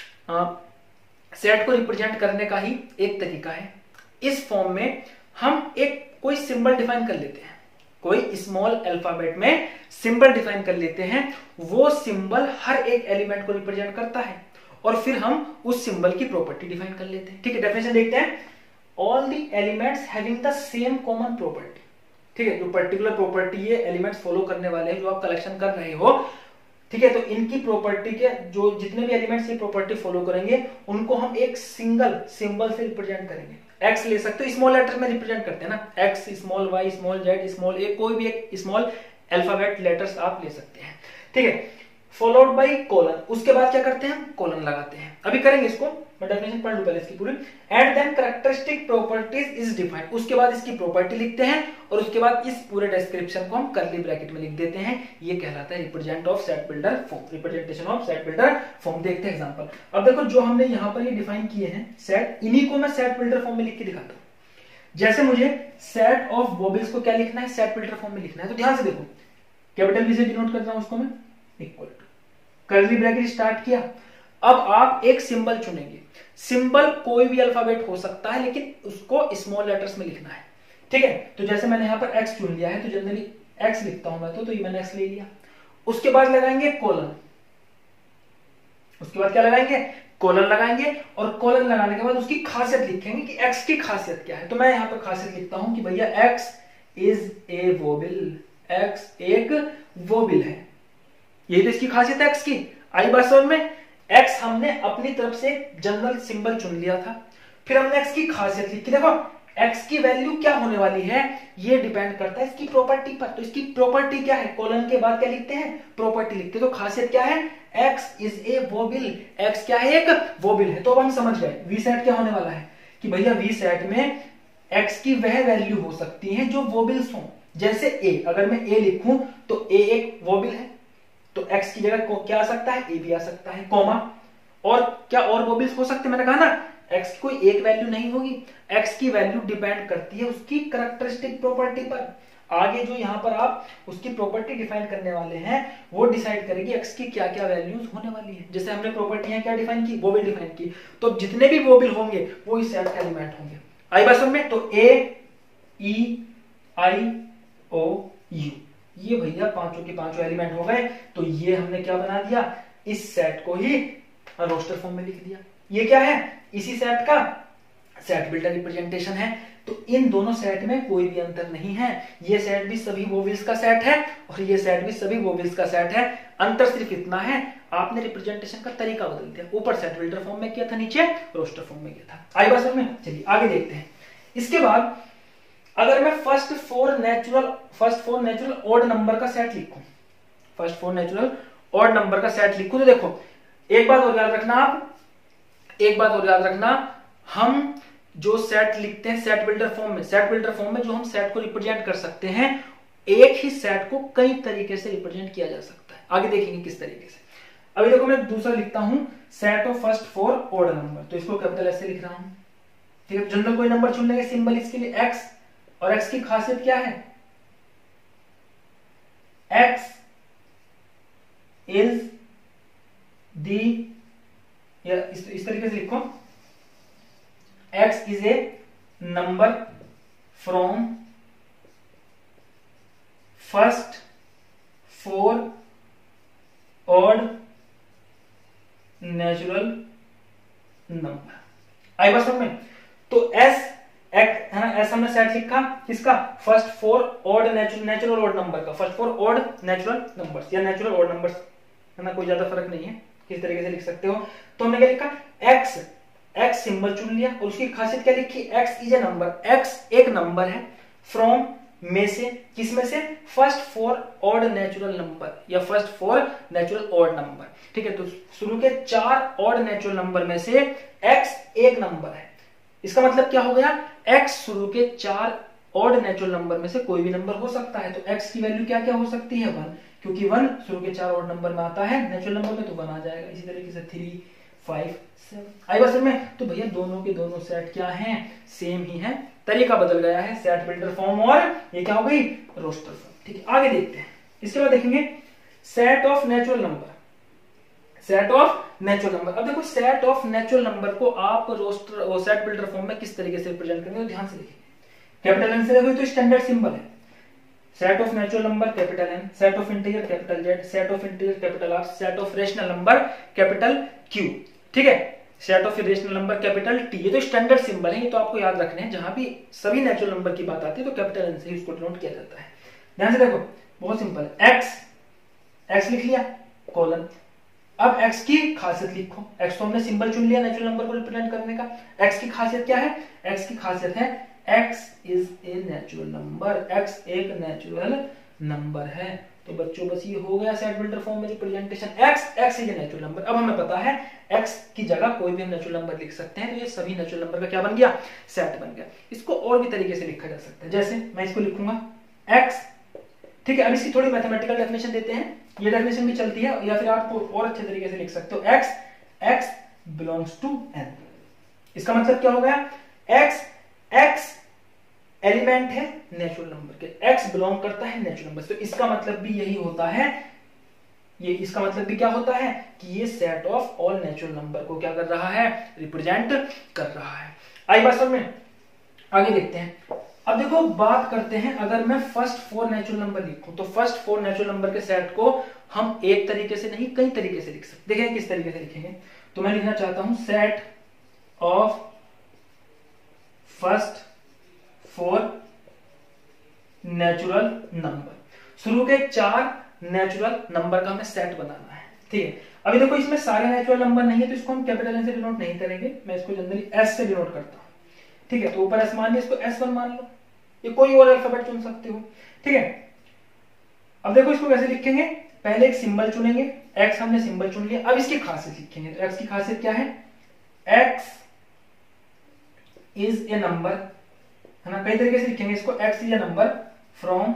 सेट को रिप्रेजेंट करने का ही एक तरीका है। इस फॉर्म में हम एक कोई सिंबल डिफाइन कर लेते हैं, कोई स्मॉल अल्फाबेट में सिंबल डिफाइन कर लेते हैं, वो सिंबल हर एक एलिमेंट को रिप्रेजेंट करता है, और फिर हम उस सिंबल की प्रॉपर्टी डिफाइन कर लेते हैं। ठीक है, डेफिनेशन देखते हैं। All the elements having the same common property. ठीक है, जो पर्टिकुलर प्रॉपर्टी ये एलिमेंट्स फॉलो करने वाले हैं, जो आप कलेक्शन कर रहे हो, ठीक है, तो इनकी प्रॉपर्टी के जो जितने भी एलिमेंट्स ये प्रॉपर्टी फॉलो करेंगे उनको हम एक सिंगल सिंबल से रिप्रेजेंट करेंगे। एक्स ले सकते हो, स्मॉल लेटर में रिप्रेजेंट करते हैं ना, x, small y, small z, small a, कोई भी एक स्मॉल अल्फाबेट लेटर्स आप ले सकते हैं। ठीक है, फॉलोड बाई कोलन, उसके बाद क्या करते हैं हम कोलन लगाते हैं। अभी करेंगे इसको, मैं डेफिनेशन पढ़ लूं पहले इसकी पूरी। And then characteristic properties is defined, उसके बाद इसकी प्रॉपर्टी लिखते हैं, और उसके बाद इस पूरे डिस्क्रिप्शन को हम कर्ली ब्रैकेट में लिख देते हैं। ये कहलाता है represent of set builder form, representation of set builder form. देखते हैं एग्जांपल। अब देखो जो हमने यहाँ पर ये डिफाइन किए हैं सेट, इन्हीं को मैं सेट बिल्डर फॉर्म में लिख के दिखाता हूँ। जैसे मुझे सेट ऑफ वोबल्स को क्या लिखना है, सेट बिल्डर फॉर्म में लिखना है, तो ध्यान से देखो, कैपिटल वी से डिनोट करता हूं उसको मैं, equal to, curly bracket start किया। अब आप एक सिंबल चुनेंगे, सिंबल कोई भी अल्फाबेट हो सकता है, लेकिन उसको स्मॉल लेटर्स में लिखना है। ठीक है, तो जैसे मैंने यहाँ पर एक्स चुन लिया है, तो जनरली एक्स लिखता हूं मैं, तो ये मैंने एक्स ले लिया। उसके बाद लगाएंगे कोलन, उसके बाद क्या लगाएंगे कोलन लगाएंगे, और कोलन लगाने के बाद उसकी खासियत लिखेंगे कि एक्स की खासियत क्या है। तो मैं यहाँ पर खासियत लिखता हूं कि भैया x is a vowel, x एक वोबल है, ये तो इसकी खासियत है एक्स की। आई बात समझ में? एक्स हमने अपनी तरफ से जनरल सिंबल चुन लिया था, फिर हमने एक्स की खासियत लिखी। देखो एक्स की वैल्यू क्या होने वाली है ये डिपेंड करता है इसकी प्रॉपर्टी पर। तो इसकी प्रॉपर्टी क्या है, कोलन के बाद क्या लिखते हैं प्रॉपर्टी लिखते हैं। तो खासियत क्या है, x is a vowel, x क्या है एक वोबल है। तो अब हम समझ गए वी सेट क्या होने वाला है कि भैया वी सेट में एक्स की वह वैल्यू हो सकती है जो वोबल्स हो। जैसे ए, अगर मैं ए लिखूं तो ए एक वोबल है, तो x की जगह क्या आ सकता है, a भी आ सकता है, कॉमा। और क्या और वोबल्स हो सकते हैं, मैंने कहा ना x की कोई एक वैल्यू नहीं होगी, x की वैल्यू डिपेंड करती है उसकी कैरेक्टरिस्टिक प्रॉपर्टी पर। आगे जो यहाँ पर आप उसकी प्रॉपर्टी डिफाइन करने वाले हैं वो डिसाइड करेगी x की क्या क्या वैल्यूज होने वाली है। जैसे हमने प्रॉपर्टियां क्या डिफाइन की, वोबल डिफाइन की, तो जितने भी वोबल होंगे वो इस सेट का एलिमेंट होंगे। आई बात समझ में? तो a e i o u, ये भैया पांचों के पांचों एलिमेंट हो गए। तो ये हमने क्या बना दिया, इस सेट को ही रोस्टर फॉर्म में लिख दिया। ये क्या है, इसी सेट का सेट बिल्डर रिप्रेजेंटेशन है। तो इन दोनों सेट में कोई भी अंतर नहीं है, ये सेट भी सभी वोवेल्स का सेट है और ये सेट भी सभी वोवेल्स का सेट है। अंतर सिर्फ इतना है, आपने रिप्रेजेंटेशन का तरीका बदल दिया, ऊपर सेट बिल्डर फॉर्म में किया था, नीचे रोस्टर फॉर्म में किया था। आई बात समझ में? चलिए आगे देखते हैं। इसके बाद अगर मैं first four natural odd number का सेट लिखूं, first four natural odd number का सेट लिखूं, तो देखो एक बात और याद रखना आप, एक बात और याद रखना, हम जो सेट लिखते हैं सेट बिल्डर फॉर्म में, सेट बिल्डर फॉर्म में जो हम सेट को रिप्रेजेंट कर सकते हैं, एक ही सेट को कई तरीके से रिप्रेजेंट किया जा सकता है। आगे देखेंगे किस तरीके से। अभी देखो मैं दूसरा लिखता हूं, set of first 4 odd number, तो इसको कैपिटल एस से लिख रहा हूं। ठीक है, जनरल कोई नंबर चुन लेंगे, सिंबल इसके लिए एक्स, और एक्स की खासियत क्या है, एक्स इज दी, या इस तरीके से लिखो, x is a number from first 4 odd natural number. आई बात समझ में? तो एस एक है ना, एस हमने सेट लिखा किसका, first 4 odd natural odd number का, फर्स्ट 4 ऑड नेचुरल नंबर्स या नेचुरल ऑड नंबर्स, है ना, कोई ज्यादा फर्क नहीं है, किस तरीके से लिख सकते हो। तो हमने क्या लिखा, एक्स, एक्स सिंबल चुन लिया और उसकी खासियत क्या लिखी, x is a number, x एक नंबर है, फ्रॉम में से, किसमें से, फर्स्ट 4 ऑड नेचुरल नंबर या फर्स्ट 4 नेचुरल ऑड नंबर। ठीक है, तो शुरू के 4 ऑड नेचुरल नंबर में से एक्स एक नंबर है। इसका मतलब क्या हो गया, एक्स शुरू के 4 ऑड नेचुरल नंबर में से कोई भी नंबर हो सकता है। तो एक्स की वैल्यू क्या क्या हो सकती है, 1, क्योंकि 1 शुरू के 4 ऑड नंबर में आता है नेचुरल नंबर में, तो 1 आ जाएगा। इसी तरीके से 3, 5, 7 आई बात में। तो भैया दोनों के दोनों सेट क्या हैं, सेम ही है, तरीका बदल गया है, सेट बिल्डर फॉर्म और ये क्या हो गई, रोस्टर फॉर्म। ठीक है, आगे देखते हैं। इसके बाद देखेंगे set of natural number, set of natural number. अब देखो सेट ऑफ नेचुरल नंबर को आप रोस्टर और सेट बिल्डर फॉर्म में किस तरीके से रिप्रेजेंट करेंगे, तो ध्यान से देखिए। कैपिटल एन से देखो, तो स्टैंडर्ड सिंबल है, set of natural number capital N, set of integer capital Z, set of integer capital R, set of rational number capital Q. ठीक है, set of irrational number capital T. ये तो स्टैंडर्ड सिंबल है, ये तो आपको याद रखने हैं, जहां भी सभी नेचुरल नंबर की बात आती है तो कैपिटल एन से ही उसको डिनोट किया जाता है। ध्यान से देखो, बहुत सिंपल है, एक्स, एक्स लिख लिया, कोलन। अब एक्स की खासियत लिखो, एक्स तो हमने सिंबल चुन लिया नेचुरल नंबर को रिप्रेजेंट करने का। एक्स की खासियत क्या है, एक्स की खासियत है x is a natural number, x एक नेचुरल नंबर है। तो बच्चों बस ये हो गया सेट बिल्डर फॉर्म में representation, x, x is a natural number. अब हमें पता है एक्स की जगह कोई भी हम नेचुरल नंबर लिख सकते हैं, तो ये सभी नेचुरल नंबर का क्या बन गया, सेट बन गया। इसको और भी तरीके से लिखा जा सकता है, जैसे मैं इसको लिखूंगा एक्स। ठीक है, अब इसकी थोड़ी मैथमेटिकल डेफिनेशन देते हैं, ये डेफिनेशन भी चलती है, या फिर आप और अच्छे तरीके से लिख सकते हो, x, x belongs to N. इसका मतलब क्या हो गया, एक्स, एक्स एलिमेंट है नेचुरल नंबर के, एक्स बिलोंग करता है नेचुरल नंबर। तो इसका मतलब भी यही होता है, ये इसका मतलब भी क्या होता है कि ये set of all natural number को क्या कर रहा है, रिप्रेजेंट कर रहा है। आई बात समझ में? आगे देखते हैं। अब देखो बात करते हैं, अगर मैं फर्स्ट 4 नेचुरल नंबर लिखूं तो फर्स्ट 4 नेचुरल नंबर के सेट को हम एक तरीके से नहीं कई तरीके से लिख सकते। देखें किस तरीके से लिखेंगे, तो मैं लिखना चाहता हूं set of first 4 natural number, शुरू के 4 नेचुरल नंबर का हमें सेट बनाना है। ठीक है, अभी देखो इसमें सारे नेचुरल नंबर नहीं है तो इसको हम कैपिटल एन से डिनोट नहीं करेंगे, मैं इसको जनरली एस से डिनोट करता हूं। ठीक है, तो ऊपर एस मान लिया, इसको S1 मान लो, ये कोई और अल्फाबेट चुन सकते हो। ठीक है, अब देखो इसको कैसे लिखेंगे, पहले एक सिंबल चुनेंगे, एक्स हमने सिंबल चुन लिया। अब इसकी खासियत लिखेंगे, तो एक्स की खासियत क्या है, एक्स इज ए नंबर, है ना, कई तरीके से लिखेंगे इसको, x is a number from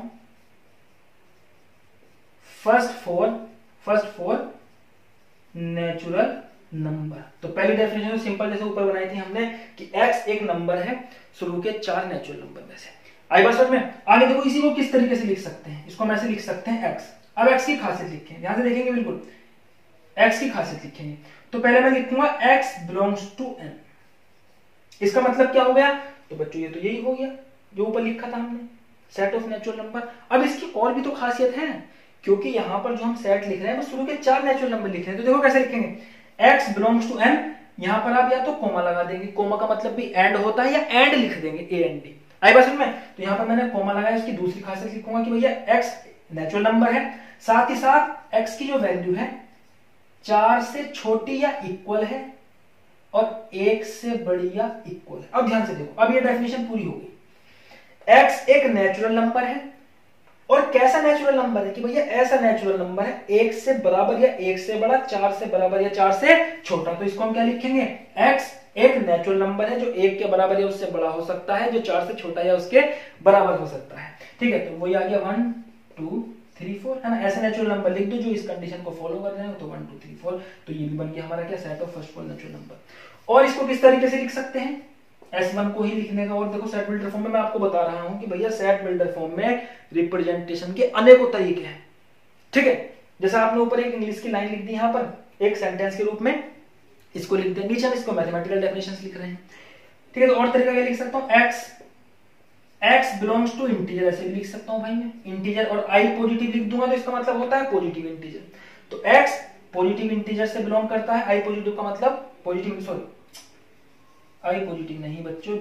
first 4 natural number. तो पहली डेफिनेशन सिंपल जैसे ऊपर बनाई थी हमने कि x एक नंबर है शुरू के 4 नेचुरल नंबर में से। आई बात समझ में? आगे देखो इसी को किस तरीके से लिख सकते हैं, इसको हम ऐसे लिख सकते हैं x। अब x की खासियत लिखेंगे, ध्यान से देखेंगे बिल्कुल, x की खासियत लिखेंगे। तो पहले मैं लिखूंगा x बिलोंग्स टू n। इसका मतलब क्या हो गया, तो बच्चों ये तो यही हो गया जो ऊपर लिखा था हमने, सेट ऑफ नेचुरल नंबर। अब इसकी और भी तो खासियत है, क्योंकि यहां पर जो हम सेट लिख रहे हैं वो शुरू के 4 नेचुरल नंबर लिख रहे हैं। तो देखो कैसे लिखेंगे, x बिलोंग्स टू n, यहां पर आप या तो कोमा लगा देंगे, कोमा का मतलब भी एंड होता है, या एंड लिख देंगे AND। आई बात समझ में? तो यहां पर मैंने कोमा लगाया, इसकी दूसरी खासियत लिखूंगा कि भैया x नेचुरल नंबर है, साथ ही साथ x की जो वैल्यू है 4 से छोटी या इक्वल है और 1 से बड़ी या इक्वल है। अब ध्यान से देखो, अब ये डेफिनेशन पूरी होगी, x एक नेचुरल नंबर है, और कैसा नेचुरल नंबर है कि भैया ऐसा नेचुरल नंबर है 1 से बराबर या 1 से बड़ा, 4 से बराबर या 4 से छोटा। तो इसको हम क्या लिखेंगे, x एक नेचुरल नंबर है जो 1 के बराबर या उससे बड़ा हो सकता है, जो 4 से छोटा या उसके बराबर हो सकता है। ठीक है, तो वही आ गया 1 2 3 4 है ना। ऐसे नेचुरल नंबर लिख दो जो इस कंडीशन को फॉलो कर रहे हैं, तो 1 2 3 4, तो ये भी बन गया हमारा क्या, set of first 4 natural number. और इसको किस तरीके से लिख सकते हैं, S1 को ही लिखने का। और देखो सेट बिल्डर फॉर्म में मैं आपको बता रहा हूं कि भैया सेट बिल्डर फॉर्म में रिप्रेजेंटेशन के अनेकों तरीके हैं। ठीक है, जैसा आपने ऊपर एक इंग्लिश की लाइन लिख दी यहां पर एक सेंटेंस के रूप में, इसको लिख दें, नीचे हम इसको मैथमेटिकल डेफिनेशंस लिख रहे हैं। ठीक है, तो और तरीका क्या लिख सकता हूं, x बिलोंग्स टू इंटीजर, ऐसे भी लिख सकता हूं भाई मैं, इंटीजर और i पॉजिटिव लिख दूंगा तो इसका मतलब होता है पॉजिटिव इंटीजर। तो x पॉजिटिव इंटीजर से बिलोंग करता है, i पॉजिटिव का मतलब पॉजिटिव, सॉरी i पॉजिटिव नहीं बच्चों,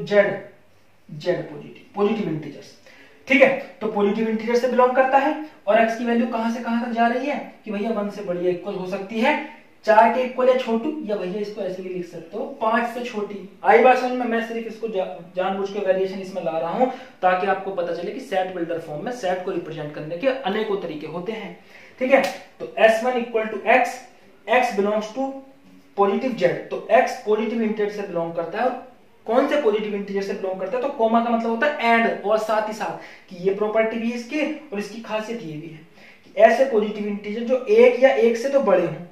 z पॉजिटिव इंटीजर्स। ठीक है, तो पॉजिटिव इंटीजर से बिलोंग करता है। और x की वैल्यू कहां से कहां तक जा रही है कि भैया 1 से बड़ी या इक्वल हो सकती है 4 के इक्वल या छोटी, या भैया इसको ऐसे भी लिख सकते हो 5 से छोटी। आई बात समझ में, मैं सिर्फ इसको जानबूझ के वेरिएशन इसमें ला रहा हूं ताकि आपको पता चले कि सेट बिल्डर फॉर्म में सेट को रिप्रेजेंट करने के अनेकों तरीके होते हैं। ठीक है, तो S1 equal to x belongs to positive z, तो x पॉजिटिव इंटीजर से बिलोंग करता है। और कौन से पॉजिटिव इंटीजर से बिलोंग करता है, तो कोमा का मतलब होता है एंड, और साथ ही साथ कि ये प्रॉपर्टी भी है इसकी और इसकी खासियत ये भी है कि ऐसे पॉजिटिव इंटीजर जो 1 या 1 से तो बड़े हों,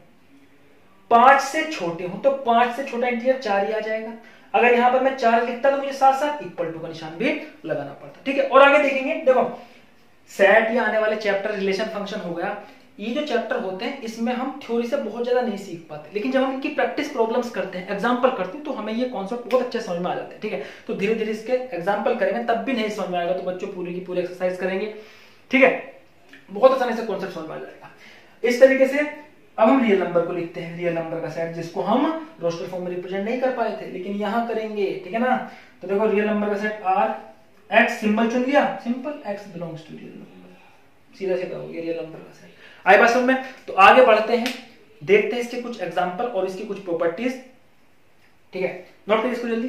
5 से छोटे हों, तो 5 से छोटा इंटीजर 4 ही आ जाएगा। अगर यहां पर मैं 4 लिखता तो मुझे साथ साथ इक्वल टू का निशान भी लगाना पड़ता। ठीक है, और आगे देखेंगे, देखो सेट या आने वाले चैप्टर रिलेशन फंक्शन हो गया, ये जो चैप्टर होते हैं इसमें हम थ्योरी से बहुत ज्यादा नहीं सीख पाते, लेकिन जब हम इनकी प्रैक्टिस प्रॉब्लम्स करते हैं, एग्जांपल करते हैं, तो हमें ये कॉन्सेप्ट बहुत अच्छे समझ में आ जाते हैं। ठीक है, तो धीरे धीरे इसके एग्जांपल करेंगे, तब भी नहीं समझ में आएगा तो बच्चों पूरी की पूरी एक्सरसाइज करेंगे। ठीक है, बहुत आसानी से कॉन्सेप्ट समझ में आ जाएगा। इस तरीके से अब हम रियल नंबर को लिखते हैं, रियल नंबर का सेट, जिसको हम रोस्टर फॉर्म में रिप्रेजेंट नहीं कर पाए थे, लेकिन यहां करेंगे। ठीक है ना, तो देखो रियल नंबर का सेट R, x सिंबल चुन लिया, simple x belongs to real number, सीधा सीधा हो गया रियल नंबर का सेट। आई बात समझ में, तो आगे बढ़ते हैं, देखते हैं इसके कुछ एग्जांपल और इसकी कुछ प्रॉपर्टीज। ठीक है, नोट करिए इसको जल्दी।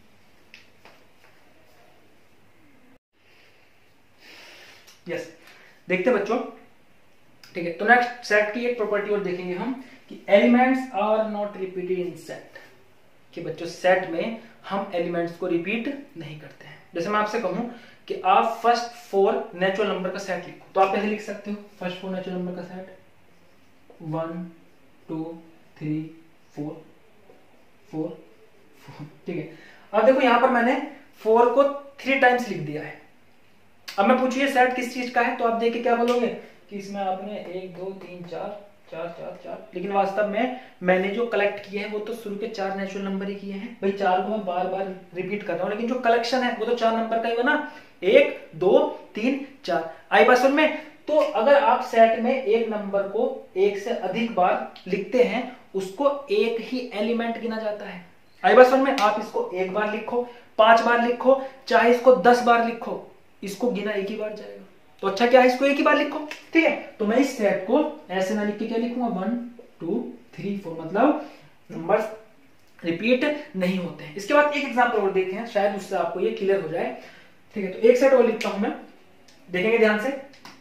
यस, देखते हैं बच्चों। ठीक है, तो नेक्स्ट सेट की एक प्रॉपर्टी और देखेंगे हम कि elements are not repeated in set, कि बच्चों सेट में हम एलिमेंट्स को रिपीट नहीं करते हैं। जैसे मैं आपसे कहूं कि आप फर्स्ट 4 नेचुरल नंबर का सेट लिखो, तो आप कैसे लिख सकते हो, फर्स्ट 4 नेचुरल नंबर का सेट 1 2 3 4 4 4। ठीक है, अब देखो यहां पर मैंने 4 को 3 टाइम्स लिख दिया है। अब मैं पूछिए सेट किस चीज का है, तो आप देख के क्या बोलोगे कि इसमें आपने 1 2 3 4 4 4 4, लेकिन वास्तव में मैंने जो कलेक्ट किए हैं वो तो शुरू के 4 नेचुरल नंबर ही किए हैं। भाई 4 को मैं बार बार रिपीट कर रहा हूं, लेकिन जो कलेक्शन है वो तो 4 नंबर का ही बना, 1 2 3 4। आई बात समझ में, तो अगर आप सेट में एक नंबर को 1 से अधिक बार लिखते हैं, उसको एक ही एलिमेंट गिना जाता है। आई बात समझ में, आप इसको 1 बार लिखो, 5 बार लिखो, चाहे इसको 10 बार लिखो, इसको गिना एक ही बार जाएगा। तो अच्छा क्या है, इसको एक ही बार लिखो। ठीक है, तो मैं इस सेट को ऐसे ना लिख के क्या लिखूंगा 1 2 3 4, मतलब नंबर्स रिपीट नहीं होते हैं। इसके बाद एक एग्जांपल और देखते हैं, शायद उससे आपको ये क्लियर हो जाए। ठीक है, तो एक सेट और लिखता हूं मैं, देखेंगे ध्यान से।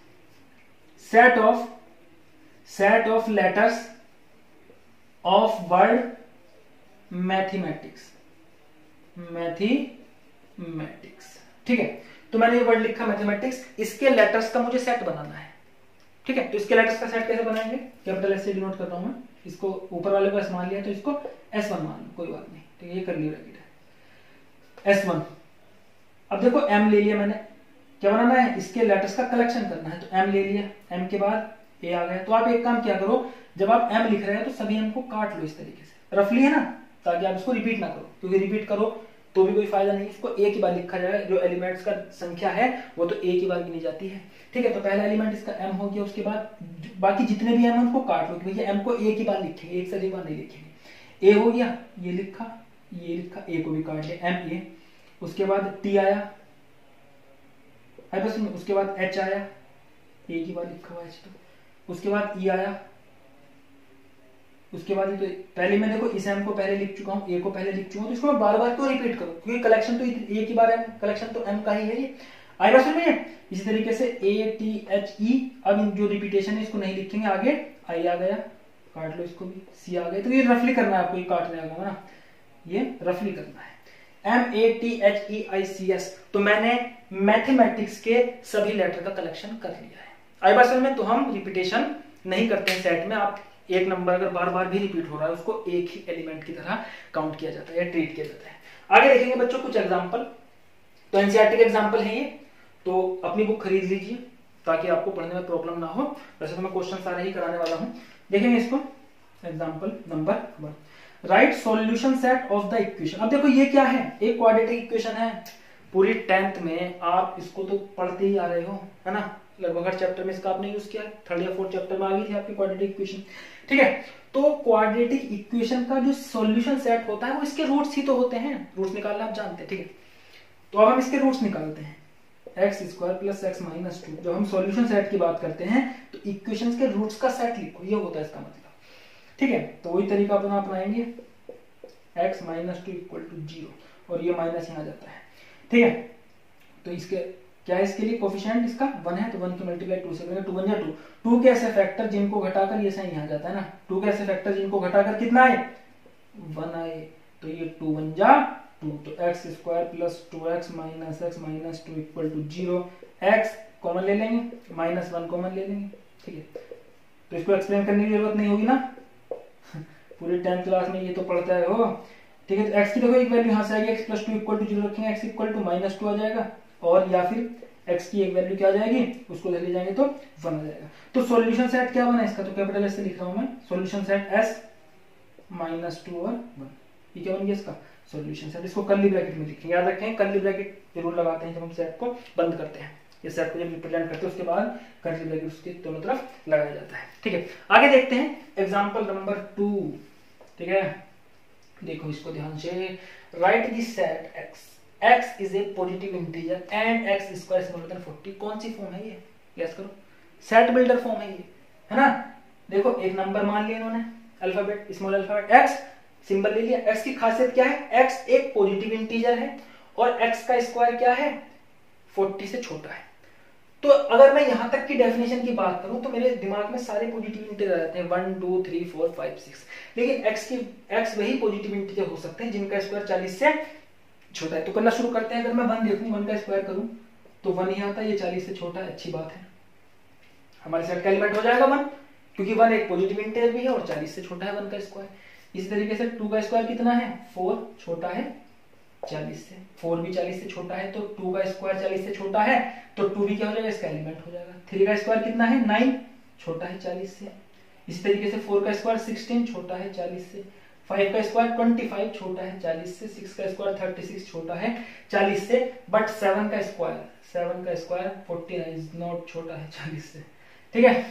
Set of letters of word mathematics. ठीक है, तो मैंने ये वर्ड लिखा मैथमेटिक्स, इसके लेटर्स का मुझे सेट बनाना है। ठीक है, तो इसके लेटर्स का सेट कैसे बनाएंगे, कैपिटल एस से डिनोट कर रहा हूं मैं, इसको ऊपर वाले को एस मान लिया तो इसको S1 मान लो, कोई बात नहीं। ठीक है, ये कर लिया S1। अब देखो M ले लिया मैंने, क्या बनाना है, इसके लेटर्स का कलेक्शन करना है, तो M ले लिया, M के बाद A आ गया। तो आप एक काम क्या करो, जब आप M लिख रहे हैं तो सभी M को काट लो इस तरीके से, रफली है ना, ताकि आप इसको रिपीट ना करो, क्योंकि रिपीट करो तो भी कोई फायदा नहीं, इसको एक ही बार लिखा जाएगा। जो एलिमेंट्स का संख्या है वो तो एक ही बार गिनी जाती है। ठीक है, तो पहला एलिमेंट इसका M हो गया, उसके बाद बाकी जितने भी M है उनको काट लो, भैया M को एक ही बार लिखेंगे, एक से अधिक बार नहीं लिखेंगे। A हो गया, ये लिखा, ये लिखा, A को भी काट लिया, MA। उसके बाद T आया, बस उसके बाद H आया, एक ही बार लिखा हुआ H, तो उसके बाद E आया, उसके बाद तो पहले मैं देखो इस M को पहले लिख चुका हूं, A को पहले लिख चुका हूं, तो इसको मैं बार बार क्यों रिपीट करूं, क्योंकि कलेक्शन तो एक ही बार है, कलेक्शन तो M का ही है ये। आई बात समझ में, इसी तरीके से ATHE। अब जो रिपीटेशन है इसको नहीं लिखेंगे, आगे I आ गया, काट लो इसको भी, C आ गया। तो ये रफली करना है आपको, ये काटने आएगा ना, ये रफली करना है। MATHEICS, तो मैंने मैथमेटिक्स के सभी लेटर का कलेक्शन कर लिया है। आई बात समझ में? तो हम रिपीटेशन नहीं करते हैं सेट में। आप एक नंबर अगर बार बार भी रिपीट हो रहा है उसको एक ही एलिमेंट की तरह काउंट किया जाता है या ट्रीट किया जाता है। आगे देखेंगे बच्चों कुछ एग्जाम्पल। तो एनसीईआरटी के एग्जाम्पल है ये, तो अपनी बुक खरीद लीजिए ताकि आपको पढ़ने में प्रॉब्लम ना हो। वैसे तो मैं क्वेश्चन सारे ही कराने वाला हूं। देखेंगे इसको, example number 1, write solution set of the equation. अब देखो ये क्या है, एक क्वाड्रेटिक इक्वेशन है। पूरी 10th में आप इसको तो पढ़ते ही आ रहे हो, है ना, लगभग हर चैप्टर में इसका आपने यूज किया है। 3rd या 4th चैप्टर में आ गई थी आपकी क्वाड्रेटिक इक्वेशन, ठीक है। तो क्वाड्रेटिक इक्वेशन का जो सॉल्यूशन सेट होता है वो इसके रूट्स ही तो होते हैं, रूट्स निकालना आप जानते हैं, ठीक है। तो अब हम इसके रूट्स निकालते हैं, x² + x - 2। जब हम सॉल्यूशन सेट की बात करते हैं तो इक्वेशंस के रूट्स का सेट लिखो, ये होता है इसका मतलब, ठीक है। तो वही तरीका अपना अपनाएंगे, x - 2 = 0 और ये माइनस यहाँ जाता है, ठीक है। तो इसके क्या है, इसके लिए कोफिशिएंट इसका 1 है, तो 1 की मल्टीप्लाई 2 से करेंगे, 2 × 2। 2 के ऐसे फैक्टर जिनको घटाकर ये साइन यहाँ जाता है ना, 2 के ऐसे फैक्टर जिनको घटाकर कितना आए, 1 आए, तो ये 2 × 2, तो x² + 2x - x - 2 = 0। x common ले लेंगे, -1 कॉमन ले लेंगे, ठीक है। तो इसको एक्सप्लेन करने की जरूरत नहीं होगी ना, पूरी 10th क्लास में ये तो पढ़ता है हो, ठीक है। तो x की देखो एक वैल्यू यहाँ से आएगी, x + 2 = 0 रखेंगे, x = -2 आ जाएगा, और या फिर x की एक वैल्यू क्या आ जाएगी, उसको ले जाएंगे तो 1 आ जाएगा। तो सॉल्यूशन सेट क्या बना इसका, तो कैपिटल S से लिख रहा हूं मैं, सॉल्यूशन सेट S - 2 और 1, ये क्या बन गया इसका सॉल्यूशन सेट। इसको कर्ली ब्रैकेट में लिखेंगे, याद रखें कर्ली ब्रैकेट जरूर लगाते हैं जब हम सेट को बंद करते हैं, ये सेट को जब रिप्रेजेंट करते हैं उसके बाद कर्ली ब्रैकेट उसके दोनों तरफ लगाया जाता है, ठीक है। आगे देखते हैं एग्जांपल नंबर 2, ठीक है। देखो इसको ध्यान से, write the set x is a positive integer and x² = 40। कौन सी फॉर्म है ये, गैस करो, सेट बिल्डर फॉर्म है ये, है ना। देखो एक नंबर मान लिया इन्होंने, alphabet small alphabet x, symbol ले लिया। x की खासियत क्या है, x एक पॉजिटिव इंटीजर है और x का स्क्वायर क्या है, 40 से छोटा है। तो अगर मैं यहां तक की डेफिनेशन की बात करूं तो मेरे दिमाग में सारे पॉजिटिव इंटीजर आ जाते हैं, 1 2 3 4 5 6, लेकिन x वही पॉजिटिव इंटीजर हो सकते हैं जिनका स्क्वायर 40 से छोटा है। तो करना शुरू करते हैं। अगर मैं 1 देखूं, 1 का स्क्वायर करूं तो 1 ही आता है, ये 40 से छोटा है, अच्छी बात है, हमारे सेट का एलिमेंट हो जाएगा 1, क्योंकि 1 एक पॉजिटिव इंटीजर भी है और 40 से छोटा है 1 का स्क्वायर। इसी तरीके से 2 का स्क्वायर कितना है, 4, छोटा है 40 से, 4 भी 40 से छोटा है, तो 2 का स्क्वायर 40 से छोटा है, तो 2 भी क्या हो जाएगा, इसका एलिमेंट हो जाएगा। 3 का स्क्वायर कितना है, 9, छोटा है 40 से। इसी तरीके से 4 का स्क्वायर 16, छोटा है 40 से। 5 का स्क्वायर 25, छोटा है 40 से। 6 का स्क्वायर 36, छोटा है 40 से। बट 7 का स्क्वायर 49, नॉट छोटा है 40 से, ठीक है।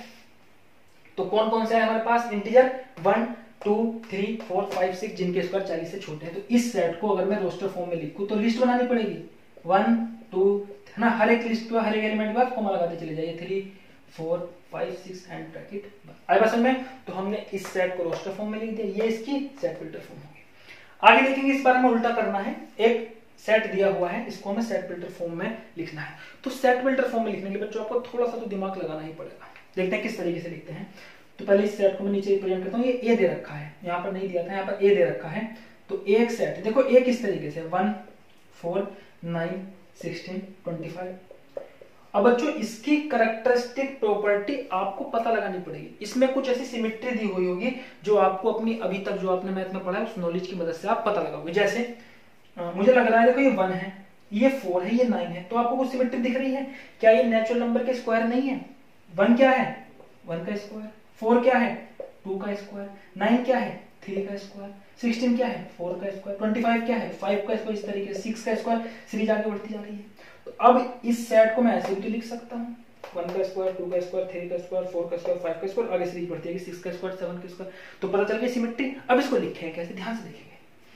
तो कौन कौन से है हमारे पास इंटीजर, 1 2 3 4 5 6, जिनके स्क्वायर 40 से छोटे हैं। तो इस सेट को अगर मैं रोस्टर फॉर्म में लिखूं तो लिस्ट बनानी पड़ेगी, 1 2, है ना, हर एक लिस्ट पे हर एक एलिमेंट के बाद कॉमा लगाते चले जाइए, 3 4 5 6 एंड ब्रैकेट। आई बात समझ में? तो हमने इस सेट को रोस्टर फॉर्म में लिख दिया, ये इसकी सेट फिल्टर फॉर्म होगी। आगे देखेंगे, इस बार हमें उल्टा करना है, एक सेट दिया हुआ है, इसको हमें सेट फिल्टर फॉर्म में लिखना है। तो सेट फिल्टर फॉर्म में लिखने के लिए बच्चों आपको थोड़ा सा तो दिमाग लगाना ही पड़ेगा। देखते हैं किस तरीके से लिखते हैं। तो पहले इस सेट को मैं नीचे रिप्रेजेंट करता हूँ, ये ए दे रखा है, यहाँ पर नहीं दिया था, यहाँ पर ए दे रखा है। तो एक सेट है, देखो ए किस तरीके से, 1 4 9 16 25। अब बच्चों इसकी कैरेक्टरिस्टिक प्रॉपर्टी आपको पता लगानी पड़ेगी, इसमें कुछ ऐसी सिमेट्री दी हुई होगी जो आपको अपनी अभी तक जो आपने मैथ में पढ़ा है उस नॉलेज की मदद से आप पता लगाओगे। जैसे मुझे लग रहा है, देखो ये 1 है, ये 4 है, ये 9 है, तो आपको कुछ सिमेट्री दिख रही है क्या, ये नेचुरल नंबर के स्क्वायर नहीं है। 1 क्या है, 1 का स्क्वायर, 4 क्या है, 2 का स्क्वायर, 9 क्या है, 3 का स्क्वायर, 16 क्या है, 4 का स्क्वायर, 25 क्या है, 5 का स्क्वायर, इस तरीके से 6 का स्क्वायर, सीरीज आगे बढ़ती जा रही है। तो अब इस सेट को मैं ऐसे भी तो लिख सकता हूँ, 1 का स्क्वायर, 2 का स्क्वायर, 3 का स्क्वायर, 4 का स्क्वायर, 5 का स्क्वायर, आगे सीरीज बढ़ती है, 6 का स्क्वायर, 7 का स्क्वायर। तो पता चल गया सिमेट्री। अब इसको लिखें कैसे, ध्यान से देखेंगे।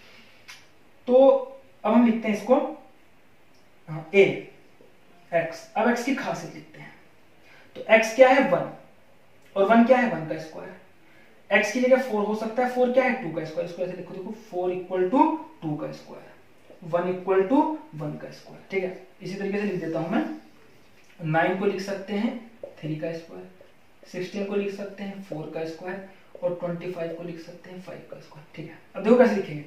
तो अब हम लिखते हैं इसको a x। अब x की खासियत लिखते हैं। तो x क्या है, 1, और 1 क्या है, 1 का स्क्वायर। x की जगह 4 हो सकता है, 4 क्या है, 2 का स्क्वायर। इसको ऐसे लिखो, देखो 4 = 2 का स्क्वायर, 1 = 1 का स्क्वायर, ठीक है। इसी तरीके से लिख देता हूं मैं, 9 को लिख सकते हैं 3 का स्क्वायर, 16 को लिख सकते हैं 4 का स्क्वायर, और 25 को लिख सकते हैं 5 का स्क्वायर, ठीक है। अब देखो कैसे लिखेंगे,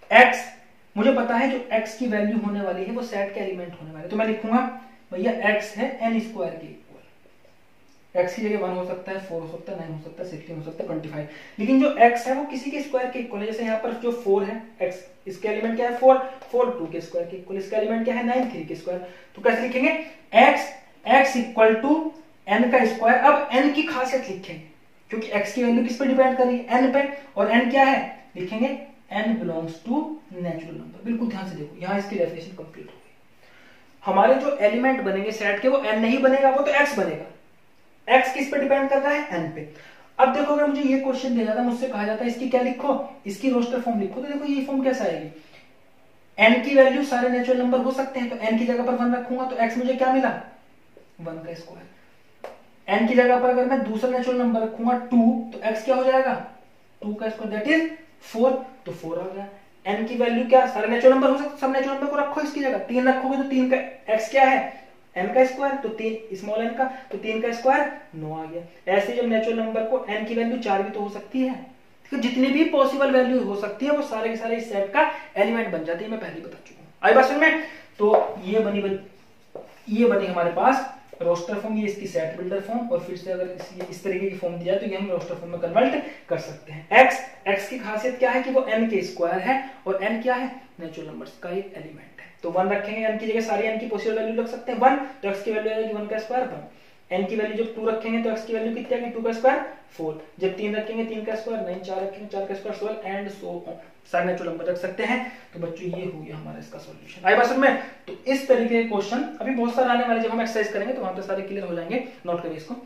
x, मुझे पता है जो x की वैल्यू होने वाली है वो सेट के एलिमेंट होने वाले, तो मैं लिखूंगा भैया x है n स्क्वायर के इक्वल। x की जगह 1 हो सकता है, 4 हो सकता है, 9 हो सकता है, 16 हो सकता है, 25, लेकिन जो x है वो किसी के स्क्वायर के इक्वल है। जैसे यहाँ पर जो 4 है x, इसके एलिमेंट क्या है 4, 4 2 के स्क्वायर के इक्वल, इसका एलिमेंट क्या है 9 3 के स्क्वायर। तो कैसे लिखेंगे x इक्वल टू n का स्क्वायर। अब n की खासियत लिखेंगे क्योंकि x की वैल्यू किस पे डिपेंड कर रही है, n पे, और n क्या है लिखेंगे n belongs to natural number. बिल्कुल ध्यान से देखो, यहाँ इसकी डेफिनेशन कंप्लीट हो गई। हमारे जो एलिमेंट बनेंगे सेट के वो n नहीं बनेगा, वो तो x बनेगा। x किस पे डिपेंड कर रहा है, n पे। अब देखो अगर मुझे ये क्वेश्चन दिया जाता है, मुझसे कहा जाता है इसकी क्या लिखो, इसकी रोस्टर फॉर्म लिखो, तो देखो ये फॉर्म कैसा आएगी, n की वैल्यू सारे नेचुरल नंबर हो सकते हैं, तो n की जगह पर 1 रखूंगा तो x मुझे क्या मिला 1 का स्क्वायर। n की जगह पर अगर मैं दूसरा नेचुरल नंबर रखूंगा 2, तो x क्या हो जाएगा 2 का स्क्वायर, दैट इज 4, तो 4 आ गया। n की वैल्यू क्या, सारे नेचुरल नंबर हो सकते, सब नेचुरल नंबर को रखो इसकी जगह, 3 रखोगे तो 3 का x क्या है n का स्क्वायर, तो 3 स्मॉल n का, तो 3 का स्क्वायर 9 आ गया। ऐसे जब नेचुरल नंबर को n की वैल्यू 4 भी तो हो सकती है, तो जितनी भी पॉसिबल वैल्यू हो सकती है वो सारे के सारे इस सेट का एलिमेंट बन जाती है, मैं पहले बता चुका हूं। आई बात समझ में? तो ये बनी हमारे पास रोस्टर फॉर्म, ये इसकी सेट बिल्डर फॉर्म, और फिर से अगर इस तरीके की फॉर्म दिया है तो ये हम रोस्टर फॉर्म में कन्वर्ट कर सकते हैं। x की खासियत क्या है कि वो n के स्क्वायर है, और n क्या है नेचुरल नंबर्स का एक एलिमेंट है, तो 1 रखेंगे, n की जगह सारी n की पॉसिबल वैल्यू रख सकते हैं 1, तो x की वैल्यू आएगी 1 का स्क्वायर 1। n की वैल्यू जब 2 रखेंगे तो x की वैल्यू कितनी आएगी 2 का स्क्वायर 4, जब 3 रखेंगे 3 का स्क्वायर 9, 4 रखेंगे 4 का स्क्वायर 12, एंड सो ऑन, सारे नेचुरल नंबर रख सकते हैं। तो बच्चों ये हो गया हमारा इसका सॉल्यूशन। आई बात समझ में? तो इस तरीके के क्वेश्चन अभी बहुत सारे आने वाले, जब हम एक्सरसाइज करेंगे तो वहां पे सारे क्लियर हो जाएंगे, नोट करिए इसको।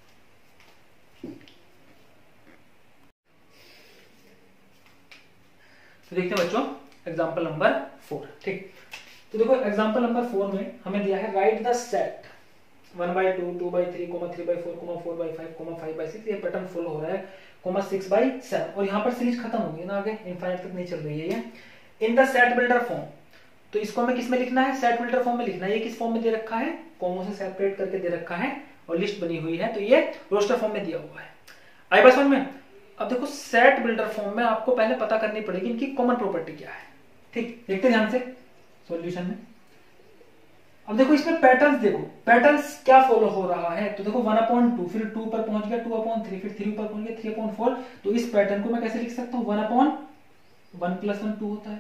तो देखते हैं बच्चों एग्जांपल नंबर 4। ठीक, तो देखो एग्जांपल नंबर 4 में हमें दिया है राइट द सेट 1/2, 2/3, 3/4, 4/5, 5/6, ये पैटर्न फॉलो हो रहा है, 6/7, और यहाँ पर सीरीज खत्म हो गई ना, आगे इनफाइनाइट तक नहीं चल रही है ये। In the set builder form, तो इसको हमें किस में लिखना है, सेट बिल्डर फॉर्म में लिखना है। ये किस फॉर्म में दे रखा है, कॉमो से सेपरेट करके दे रखा है, और लिस्ट बनी हुई है, तो ये रोस्टर फॉर्म में दिया हुआ है। आई बात समझ में? अब देखो सेट बिल्डर फॉर्म में आपको पहले पता करनी पड़ेगी इनकी कॉमन प्रॉपर्टी क्या है। ठीक, देखते ध्यान से सॉल्यूशन में। अब देखो इसमें पैटर्न्स, देखो पैटर्न्स क्या फॉलो हो रहा है, तो देखो 1/2, फिर 2 पर पहुंच गया 2/3, फिर 3 पर पहुंच गया 3/4, तो इस पैटर्न को मैं कैसे लिख सकता हूं 1/1 + 1 2 होता है,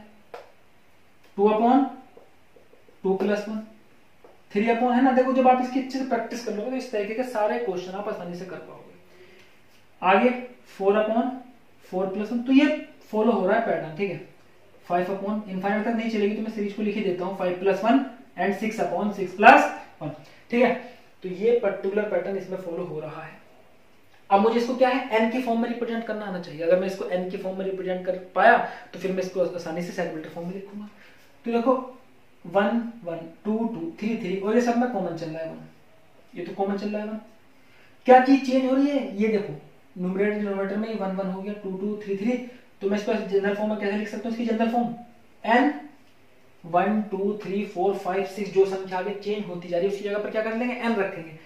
2/2 + 1 3/, है ना। देखो जब आप इसकी अच्छे से प्रैक्टिस कर लोगे तो इस तरीके के सारे क्वेश्चन आप आसानी से कर पाओगे। आगे 4/4 + 1, तो ये फॉलो हो रहा है पैटर्न, ठीक है। 5/, इनफाइनाइट तक नहीं चलेगी तो मैं सीरीज को लिख ही देता हूँ, 5 + 1 एंड 6/6 + 1, ठीक है। तो ये पर्टिकुलर पैटर्न इसमें फॉलो हो रहा है। अब मुझे इसको क्या है n की फॉर्म में रिप्रेजेंट करना आना चाहिए। अगर मैं इसको n की फॉर्म में रिप्रेजेंट कर पाया तो फिर मैं इसको आसानी से सेट बिल्डर फॉर्म में लिखूंगा। तो देखो 1 1 2 2 3 3, और ये सब में कॉमन चल रहा है 1, ये तो कॉमन चल रहा है 1। क्या चीज चेंज हो रही है, ये देखो न्यूमरेटर डिनोमिनेटर में 1 1 हो गया, 2 2 3 3, तो मैं इसको जनरल फॉर्म में कैसे लिख सकता हूँ, इसकी जनरल फॉर्म n 1 2 3 4 5 6, जो संख्या आगे चेंज होती जा रही है उसकी जगह पर क्या कर लेंगे n रखेंगे,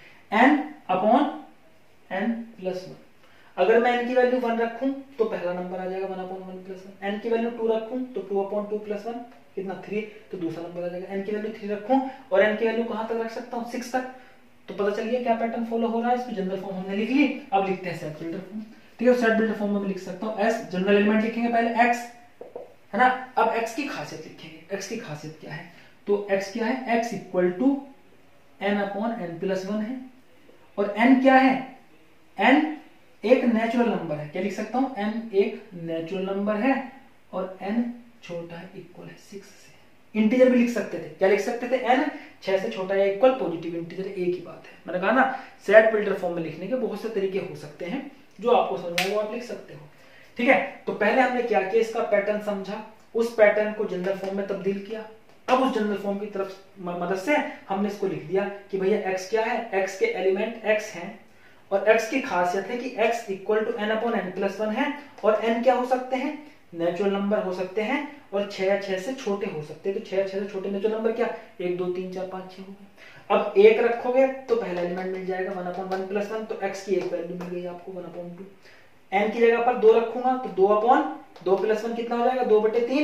n/n + 1। अगर मैं n की वैल्यू 1 रखूं तो पहला नंबर आ जाएगा 1/1 + 1, n की वैल्यू 2 रखूं तो 2/2 + 1 कितना 3, तो दूसरा नंबर आ जाएगा। n की वैल्यू 3 रखूं और n की वैल्यू कहां तक रख सकता हूं 6 तक, तो पता चल गया क्या पैटर्न फॉलो हो रहा है। इसकी जनरल फॉर्म हमने लिख ली, अब लिखते हैं सेट बिल्डर फॉर्म। ठीक है, सेट बिल्डर फॉर्म में लिख सकता हूं s, जनरल एलिमेंट लिखेंगे पहले x, है ना। अब x की खासियत लिखेंगे, x की खासियत क्या है, तो x क्या है, x = n/n + 1 है, और n क्या है, n एक नेचुरल नंबर है, क्या लिख सकता हूं n एक नेचुरल नंबर है, और n छोटा है इक्वल है 6 से। इंटीजर भी लिख सकते थे, क्या लिख सकते थे, n 6 से छोटा या इक्वल पॉजिटिव इंटीजर, एक ही बात है। मैंने कहा ना सेट बिल्डर फॉर्म में लिखने के बहुत से तरीके हो सकते हैं, जो आपको समझ में आए वो आप लिख सकते हो। ठीक है, तो पहले हमने क्या किया, इसका पैटर्न समझा, उस पैटर्न को जनरल फॉर्म में तब्दील किया। अब उस जनरल फॉर्म की तरफ मदद से हमने इसको लिख दिया कि भैया x क्या है, x के एलिमेंट x हैं, और x की खासियत है कि x = n/n + 1 है, और n क्या हो सकते हैं, नेचुरल नंबर हो सकते हैं, और 6 या 6 से छोटे हो सकते हैं। तो 6 या 6 से छोटे नेचुरल नंबर क्या, 1 2 3 4 5 6 हो गए। अब 1 रखोगे तो पहला एलिमेंट मिल जाएगा 1/1 + 1, तो x की एक वैल्यू मिल गई आपको 1/2। n की जगह पर 2 रखूंगा तो 2/2 + 1 कितना हो जाएगा 2/3,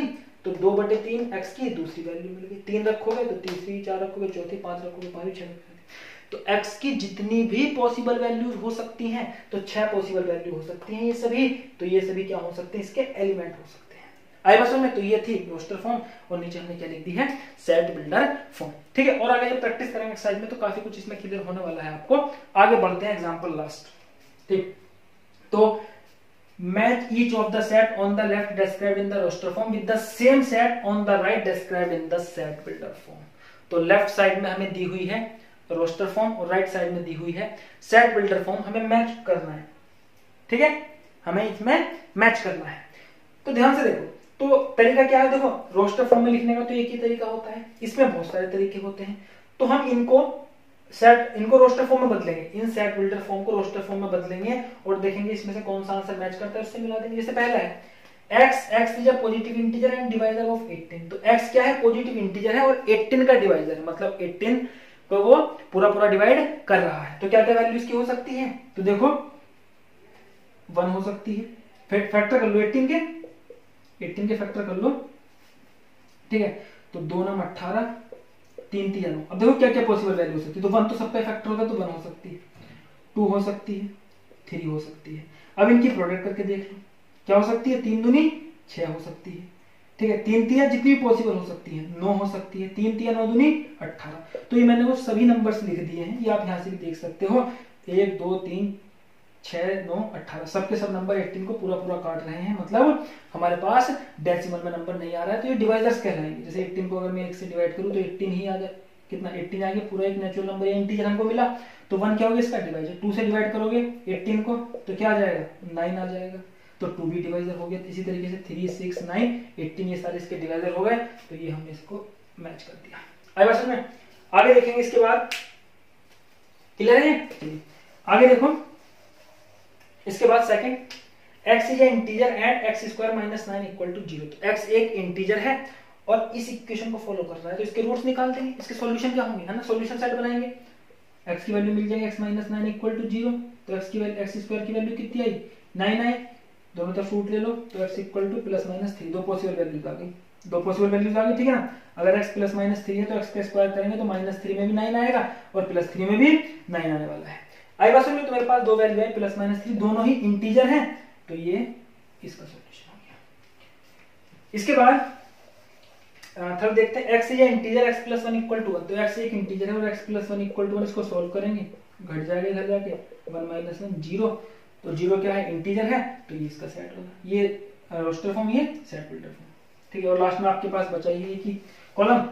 तो 2/3 x की दूसरी वैल्यू मिल गई। 3 रखोगे तो तीसरी, 4 रखोगे चौथी, 5 रखोगे 5, 6 रखोगे। तो x की जितनी भी पॉसिबल वैल्यूज हो सकती हैं, तो 6 पॉसिबल वैल्यू हो सकती हैं ये सभी। तो ये सभी क्या हो सकते हैं, इसके एलिमेंट हो सकते हैं। आई बस में तो ये थी रोस्टर फॉर्म और नीचे हमने क्या लिख दी है, सेट बिल्डर फॉर्म। ठीक है, और आगे जब प्रैक्टिस करेंगे एक्सरसाइज में तो काफी कुछ इसमें क्लियर होने वाला है आपको। आगे बढ़ते हैं एग्जांपल लास्ट। ठीक, तो match each of the set on the left described in the roster form with the same set on the right described in the set builder form. तो लेफ्ट साइड में हमें दी हुई है रोस्टर फॉर्म और राइट साइड में दी हुई है सेट बिल्डर फॉर्म, हमें मैच करना है। ठीक है, हमें इसमें मैच करना है। तो ध्यान से देखो, तो तरीका क्या है, देखो रोस्टर फॉर्म में लिखने का तो एक ही तरीका होता है, इसमें बहुत सारे तरीके होते हैं। तो हम इनको रोस्टर फॉर्म में बदलेंगे, इन सेट बिल्डर फॉर्म को रोस्टर फॉर्म में बदलेंगे और देखेंगे इसमें से कौन सा आंसर मैच करता है, उससे मिला देंगे। जैसे पहला है x is a positive integer and divisor of 18। तो x क्या है, पॉजिटिव इंटीजर है और 18 का डिवाइजर है, मतलब 18 को वो पूरा पूरा डिवाइड कर रहा है। तो क्या क्या वैल्यूज की हो सकती है, तो देखो 1 हो सकती है, फिर फैक्टर कर लो 18 के फैक्टर कर लो। ठीक है, तो 2 9 18, 3 3 9। अब देखो क्या क्या पॉसिबल वैल्यू हो सकती है। तो 1 तो सबका फैक्टर होता है, तो 1 हो सकती है, 2 हो सकती है, 3 हो सकती है। अब इनकी प्रोडक्ट करके देख लो, क्या हो सकती है, 3 दूनी 6 हो सकती है। ठीक है, 3 3 जितनी भी पॉसिबल हो सकती है, 9 हो सकती है, 3 3 9 दूनी 18। तो ये मैंने वो सभी नंबर्स लिख दिए हैं, ये आप यहाँ से भी देख सकते हो। 1 2 3 6 9 18, सबके सब नंबर 18 को पूरा पूरा काट रहे हैं, मतलब हमारे पास डेसिमल में नंबर नहीं आ रहा है। तो ये डिवाइजर्स कहलाएंगे। जैसे 18 को अगर मैं 1 से डिवाइड करूं तो 18 ही आ जाए, कितना 18 आ गया, पूरा एक नेचुरल नंबर या इंटीजर हमको मिला। तो 1 क्या होगा इसका डिवाइजर, 2 से डिवाइड करोगे 18 को तो क्या आ जाएगा, 9 आ जाएगा, तो 2 भी डिवाइजर हो गया। इसी तरीके से 3 6 9 18 ये सारे इसके डिवाइजर हो गए। तो ये हमने इसको मैच कर दिया। आई बात में आगे देखेंगे इसके बाद, क्लियर है। आगे देखो, इसके बाद second, x is integer and x square minus 9 equal to 0। तो x एक इंटीजर है और इस इक्वेशन को फॉलो कर रहा है, तो इसके रूट्स निकाल देंगे, इसके सॉल्यूशन क्या होंगे, है ना, सॉल्यूशन सेट बनाएंगे। x की वैल्यू मिल जाएगी x माइनस 9 इक्वल टू 0। तो x स्क्वायर की वैल्यू कितनी आई, 9 आई, दोनों तरफ रूट ले लो, तो x equal to plus minus 3। दो पॉसिबल वैल्यूज आ गई, ठीक है ना। अगर x प्लस माइनस 3 है तो x का स्क्वायर करेंगे तो माइनस 3 में भी 9 आएगा और प्लस 3 में भी 9 आने वाला है। आई बात में तुम्हारे पास दो वैल्यू है प्लस माइनस 3, दोनों ही इंटीजर हैं, तो ये इसका सॉल्यूशन हो गया। इसके बाद थर्ड देखते हैं, x या integer x plus 1 equal to 1। तो x एक इंटीजर है और x प्लस 1 इक्वल टू 1, इसको सोल्व करेंगे, घट जाएगा इधर जाके 1 माइनस 1 0। तो 0 क्या है, इंटीजर है, तो ये इसका सेट होगा, ये रोस्टर फॉर्म, ये सेट बिल्डर फॉर्म। ठीक है, और लास्ट में आपके पास बचा ये कि column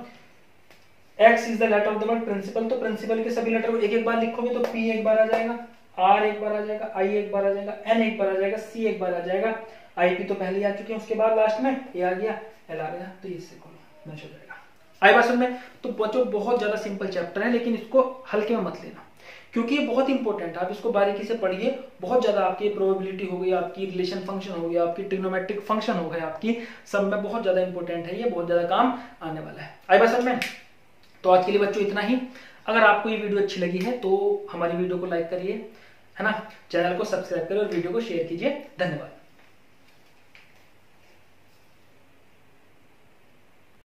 x is the letter of the word principal. तो प्रिंसिपल के सभी लेटर को एक एक बार लिखोगे तो p एक बार आ जाएगा, r एक बार आ जाएगा, i एक बार आ जाएगा, n एक बार आ जाएगा, c एक बार आ जाएगा। ip तो पहले आ चुके हैं, उसके बाद लास्ट में a आ गया, l आ गया, तो इससे कॉलम मैच हो जाएगा। आई बात समझ में। तो बच्चों बहुत ज्यादा सिंपल चैप्टर है, लेकिन इसको हल्के में मत लेना, क्योंकि ये बहुत इंपॉर्टेंट है। आप इसको बारीकी से पढ़िए, बहुत ज्यादा आपकी प्रोबेबिलिटी हो गई, आपकी रिलेशन फंक्शन हो गया, आपकी ट्रिग्नोमेट्रिक फंक्शन हो गए, आपकी सब में बहुत ज्यादा इंपॉर्टेंट है, ये बहुत ज्यादा काम आने वाला है। आई बात समझ में। तो आज के लिए बच्चों इतना ही। अगर आपको ये वीडियो अच्छी लगी है तो हमारी वीडियो को लाइक करिए, है ना, चैनल को सब्सक्राइब करिए और वीडियो को शेयर कीजिए। धन्यवाद।